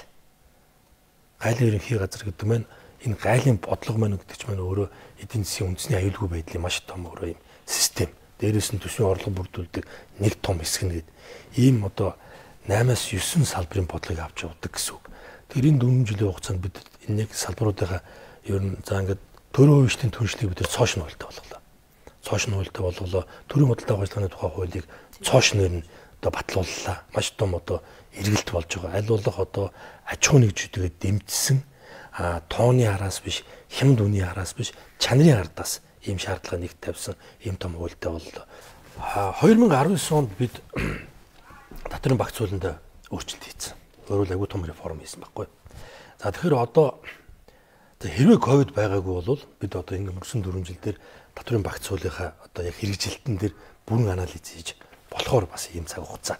Гайлын ерөнхий газар гэдэг маань энэ гайлын бодлого маань гэдэг чинь маань өөрөө эдийн засгийн үндэсний аюулгүй байдлын маш том өөрөө юм систем. Дээрээс нь төсвийн орлого бүрдүүлдэг нэг том хэсэг нэгэд ийм одоо eight-аас nine салбарын бодлогыг авч явдаг гэсэн үг. Тэгэхээр энэ дөрвөн жилийн хугацаанд бид энэ нэг салбаруудынхаа ер нь за ингээд төрийн хувьчдын түншлийг бид цоош нь хуультай болголоо. Цоош нь хуультай болголоо. Төрийн худалдаа авахчлагын тухай хуулийг цоош нэр нь одоо батлууллаа. Маш том одоо эргэлт болж байгаа. Аль болох одоо аж ахуй нэгжүүдэд дэмжсэн а тооны араас биш, хямд үний араас биш, чанарын ардаас ийм шаардлага нэгт тавьсан ийм том хуультай боллоо. twenty nineteen онд бид татварын багц хуулинд өөрчлөлт хийсэн. Өөрөөр айгүй том реформ хийсэн байхгүй. За тэгэхээр одоо хэрвээ ковид байгаагүй бол бид одоо ингэ өнгөрсөн four жил дээр татварын багц хуулийнхаа одоо яг хэрэгжилтэн дээр бүрэн анализ хийж болохоор бас ийм цаг хугацаа.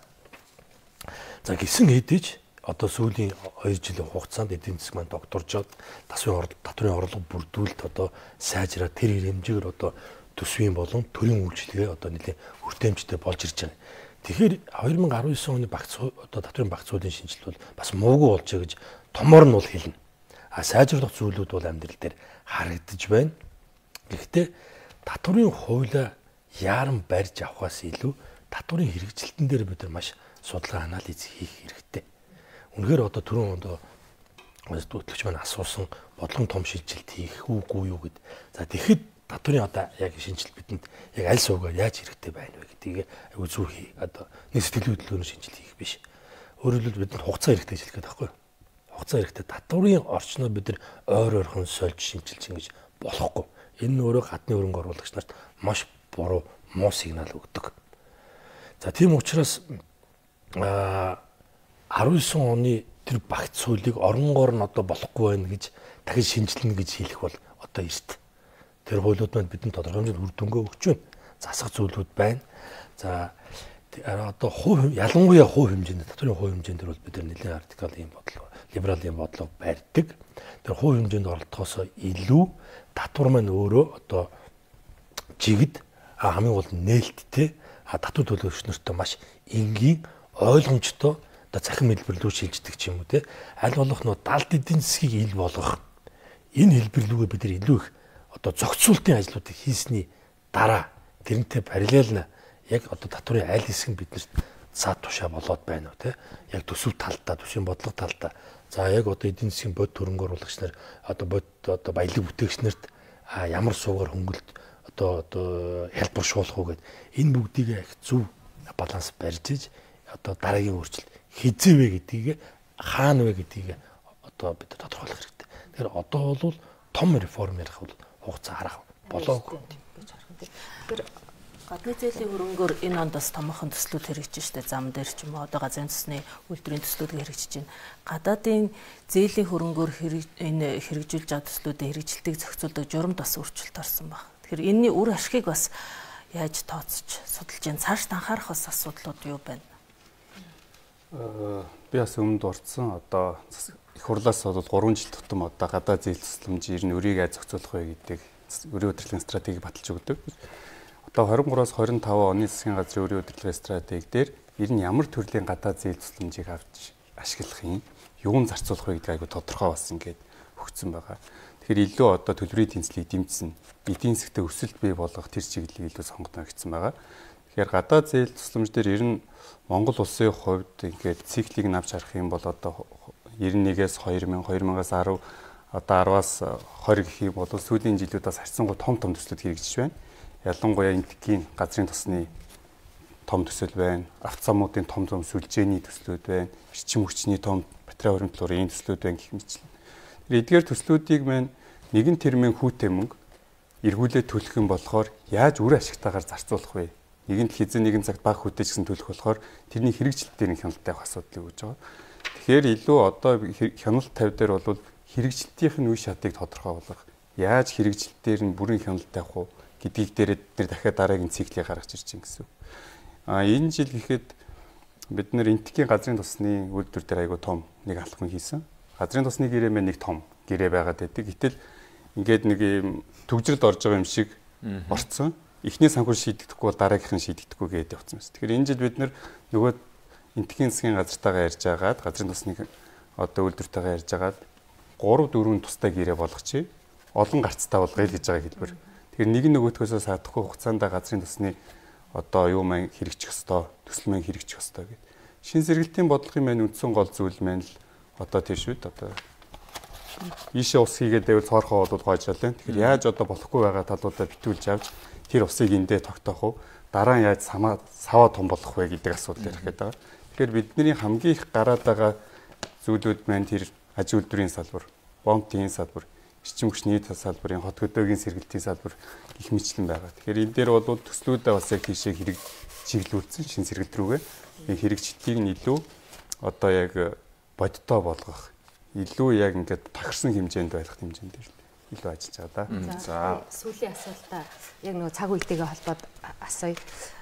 За гисэн хэдиж одоо сүүлийн two жилийн хугацаанд эдийн засаг маань докторжоод татварын татварын орлого бүрдүүлэлт одоо сайжраад тэр хэмжээгээр одоо төсвийн болон төрийн үйлчилгээ одоо нэлийн хүртээмжтэй болж ирж байгаа. Тэгэхээр twenty nineteen оны багц одоо татварын багц хуулийн шинжилт бол бас муугүй болж байгаа гэж томоор нь бол хэлнэ. А сайжруулах зүйлүүд бол амьдрал дээр харагдаж байна. Гэхдээ татварын хуулиа яаран барьж авахаас илүү татварын хэрэгжилтэн дээр бид нар маш судалгаа анализ хийх хэрэгтэй. Үнэхээр одоо түрүүн одоо хөтлөгч маань асуусан бодлогон том шилжилт хийх үгүй юу гэд. За тэгэхэд татварын одоо яг шинжилт бидэнд яг аль суугаар яаж хэрэгтэй байна вэ гэдгийг айгүй зүг хий. Одоо нэг сэтгэлийн хөдөлгөөний шинжилт хийх биш. Өөрөөр хэлбэл бидэнд хугацаа хэрэгтэй ажиллах гэдэг байхгүй юу? Хугацаа хэрэгтэй. Татварын орчноо бид нар ойр ойрхон сольж шинжилж ингэж болохгүй. Энэ нь өөрөө гадны хөрөнгө оруулагч нарт маш буруу муу сигнал өгдөг. За тийм учраас а nineteen оны тэр багц хуулийг оронгоор нь одоо болохгүй байна гэж дахиж шинжилнэ гэж хэлэх бол одоо эрт. Тэр хуулиуд маань бидэнд тодорхой хэмжээнд үр дүнгээ өгч байна. Засах зүйлүүд байна. За одоо хувь ялангуяа хувь хэмжээнд татварын хувь хэмжээнд бол бид нар нэлээд радикал юм бодлого, либерал юм бодлого барьдаг. Тэр хувь хэмжээнд оролдохоос илүү татвар маань өөрөө одоо жигд хамгийн гол нь нээлттэй татвар төлөгч нартай маш энгийн ойлгомжтой одоо цахим хэлбэр рүү шилждэг ч юм уу те аль болох нөө далд эдийн засгийг ил болгох энэ хэлбэр рүүгээ бид нар илүү их одоо зохицуултын ажлуудыг хийсний дараа тэрнтэй параллельна яг одоо татварын аль хэсэг нь биднэрт цаад тушаа болоод байна уу те яг төсөв талдаа төсвийн бодлого талдаа за яг одоо эдийн засгийн бод хөрөнгө оруулагч нар одоо бод одоо баялаг бүтээгч нарт ямар суугаар хөнгөлт одоо одоо хялбаршуулах уу гэд энэ бүгдийг их зөв баланс барьж иж одоо дараагийн өөрчлөлт хизээ вэ гэдгийг хаана вэ гэдгийг одоо бид тодорхойлох хэрэгтэй. Тэгэхээр одоо бол том реформ ярих бол хугацаа харах болоогүй гэж харах юм. Тэгэхээр гадны зээлийн хөрөнгөөр энэ онд бас томоохон төслүүд хэрэгжиж штэ зам дээр ч юм уу одоо газрын төсний үйлдвэрийн төслүүд хэрэгжиж байна. Гадаадын зээлийн хөрөнгөөр энэ хэрэгжүүлж байгаа төслүүдийн хэрэгжилтийг зохицуулдаг журамд бас өөрчлөлт орсон байна. Тэгэхээр энэний үр ашигыг бас яаж тооцож судалж байна? Цааш анхаарах бас асуудлууд юу байна? Аа би бас өмнөд орцсон одоо их хурлаас бол гурван жил тутам одоо гадаад зээл тусламжийг нь өрийг яаж зохицуулах вэ гэдэг өрийн удирдлагын стратеги баталж өгдөг. Одоо двадцать три-аас двадцать пять оны засгийн газрын өрийн удирдлагын стратеги дээр ер нь ямар төрлийн гадаад зээл тусламжийг авч ашиглах юм, юунд зарцуулах вэ гэдэг айгу тодорхой бас ингээд өгсөн байгаа. Тэгэхээр илүү одоо төлбөрийн тэнцлийг дэмжсэн, эдийн засгт өсөлт бий болгох тэр чиглэлийг илүү сонгоно гэсэн байгаа. Тэгэхээр гадаад зээл тусламж дээр ер нь Монгол улсын хувьд ингээд циклийг навч харах юм бол одоо девяносто однээс две тысячи, две тысячи десять одоо десяраас двадцать гэх юм бол сүүлийн жилүүдээс харьцангуй том том төслүүд хэрэгжиж байна. Ялангуяа энтгийн газрын тосны том төсөл байна, автозамуудын том том сүлжээний төслүүд байна, эрчим хүчний том материал хөрөнгөлөөрийн төслүүд байна гэх мэтлэн. Тэр эдгээр төслүүдийг маань нэгэн тэрмийн хүүтэй мөнгө эргүүлээд төлөх юм болохоор яаж үр ашигтайгаар зарцуулах вэ? Нэгэн хизээ нэгэн цагт баг хүүтэй гэсэн төлөх болохоор тэрний хэрэгжилтээр нь хяналт тавих асуудал үүж байгаа. Тэгэхээр илүү одоо хяналт тавь дээр бол хэрэгжилтийн үе шатыг тодорхой болгох, яаж хэрэгжилтээр нь бүрэн хяналт тавих уу гэдгийг дээр бид дахиад дараагийн циклийг гаргаж ирж байна гэсэн. А энэ жил гэхэд бид нэр энтхийн газрын тосны үйлдвэр дээр айгу том нэг алхам хийсэн. Газрын тосны гэрээ мэн нэг том гэрээ байгаад байдаг. Гэтэл ингээд нэг юм төгжрэлд орж байгаа юм шиг орцсон. Эхний санхүү шийдэгдэхгүй бол дараагийнх нь шийдэгдэхгүй гэдэг явцсан байна. Тэгэхээр энэ жил бид нөгөө энтхийн засгийн газартаагаа ярьж агаад газрын тосны одоо үйлдвэртэйгээ ярьж агаад гурав дөрвөн тустай гэрээ болгочих. Олон гарцтай болгоё гэж байгаа хэлбэр. Тэгэхээр нэг нөгөөдгөөсөө саадахгүй хугацаанд газрын тосны одоо юу маань хэрэгжих ёстой, төсөл маань хэрэгжих ёстой гэдэг. Шин сэргэлтийн бодлогын маань үндсэн гол зүйл маань л одоо тийм шүү дээ. Одоо ийшээ ус хийгээд байвал цоорхоо бол гоожрал байна. Тэгэхээр яаж одоо болохгүй байгаа талуудаа битүүлж авч тэр усыг эндээ тогтоох уу? Дараа нь яаж саваа саваа том болох вэ гэдэг асуудал ярих гэдэг байгаа. Тэгэхээр бидний хамгийн их гараад байгаа зүйлүүд маань тэр аж үйлдвэрийн салбар, бомтын салбар, эрчим хүчний салбарын хот хөдөөгийн сэргэлтийн салбар гэх мэтлэн байгаа. Тэгэхээр энэ дээр бол төслүүдээ бас яг тийшээ хэрэг чиглүүлсэн шин сэргэлт рүүгээ хэрэгжилтийг нь илүү одоо яг бодиттой болгох, илүү яг ингээд тохирсон хэмжээнд байх хэмжээнд дээр илүү ажиллаж байгаа да. За сүүлийн асуултаа яг нөгөө цаг үетэйгээ холбоод асууя.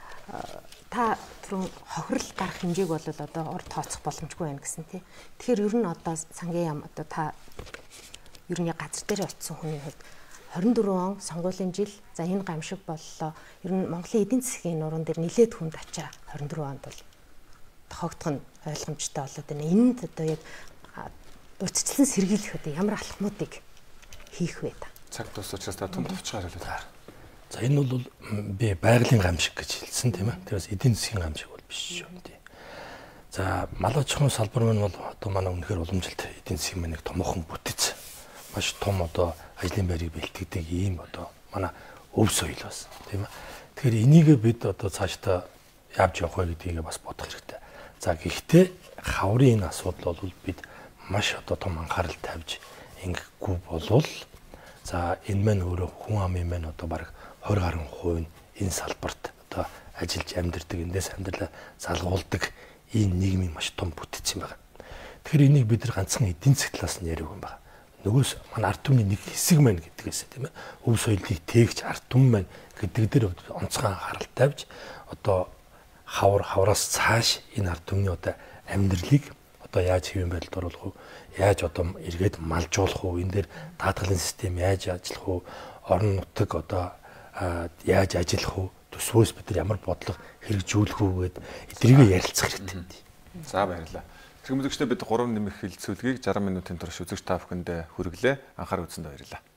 Та түрүүн хохирол гарах хэмжээг бол одоо урд тооцох боломжгүй байна гэсэн тий. Тэгэхээр ер нь одоо сангийн яам одоо та ер нь газар дээр очисон хүний хувьд двадцать четыре он сонгуулийн жил за энэ гамшиг боллоо. Ер нь Монголын эдийн засгийн нуруунд дээр нэлээд хүнд ачаа двадцать четыре онд бол тохиогдох нь ойлгомжтой болоод байна. Энд одоо яг урьдчилан сэргийлэх одоо ямар алхмуудыг хийх вэ та? Цаг тус учраас та том товчгаар хэлээ. За энэ бол би байгалийн гамшиг гэж хэлсэн тийм ээ. Тэрээс эдийн засгийн гамшиг бол биш шүү дээ. За мал аж ахуйн салбар маань бол одоо манай үнэхээр уламжилт эдийн засгийн маань нэг томоохон бүтэц. Маш том одоо ажлын байрыг бэлтгэдэг ийм одоо манай өв соёл бас тийм ээ. Тэгэхээр энийг бид одоо цаашдаа явж явах вэ гэдгийг бас бодох хэрэгтэй. За гэхдээ хаврын энэ асуудал бол бид маш одоо том анхаарал тавьж ингэхгүй болвол за энэ маань өөрөө хүн амын маань одоо баг двадцать гаруй хувь энэ салбарт одоо ажиллаж амьдардаг, эндээс амьдралаа залгуулдаг энэ нийгмийн маш том бүтэц юм байна. Тэгэхээр энийг бид нар ганцхан эдийн засгийн талаас нь яриаг юм байна. Нөгөөс манай ард түмний нэг хэсэг маань гэдгээс тийм ээ. Өв соёлыг тээгч ард түмэн маань гэдэг дээр онцгой анхаарал тавьж одоо хавар хавраас цааш энэ ард түмний одоо амьдралыг одоо яаж хэвэн байдалд оруулах вэ? Яаж одоо эргээд малжуулах вэ? Энэ дээр даатгалын систем яаж ажиллах вэ? Орон нутаг одоо яаж ажиллах уу, төсвөөс бид нар ямар бодлого хэрэгжүүлэх үү гэд эдрийгээ ярилцах хэрэгтэй. За баярлалаа. Тэрхүү үзэгчдээ бид гурван нэмэх хэлэлцүүлгийг сixty минутын турш үзэгч та бүхэндээ хүргэлээ. Анхаарал үзсэнд баярлалаа.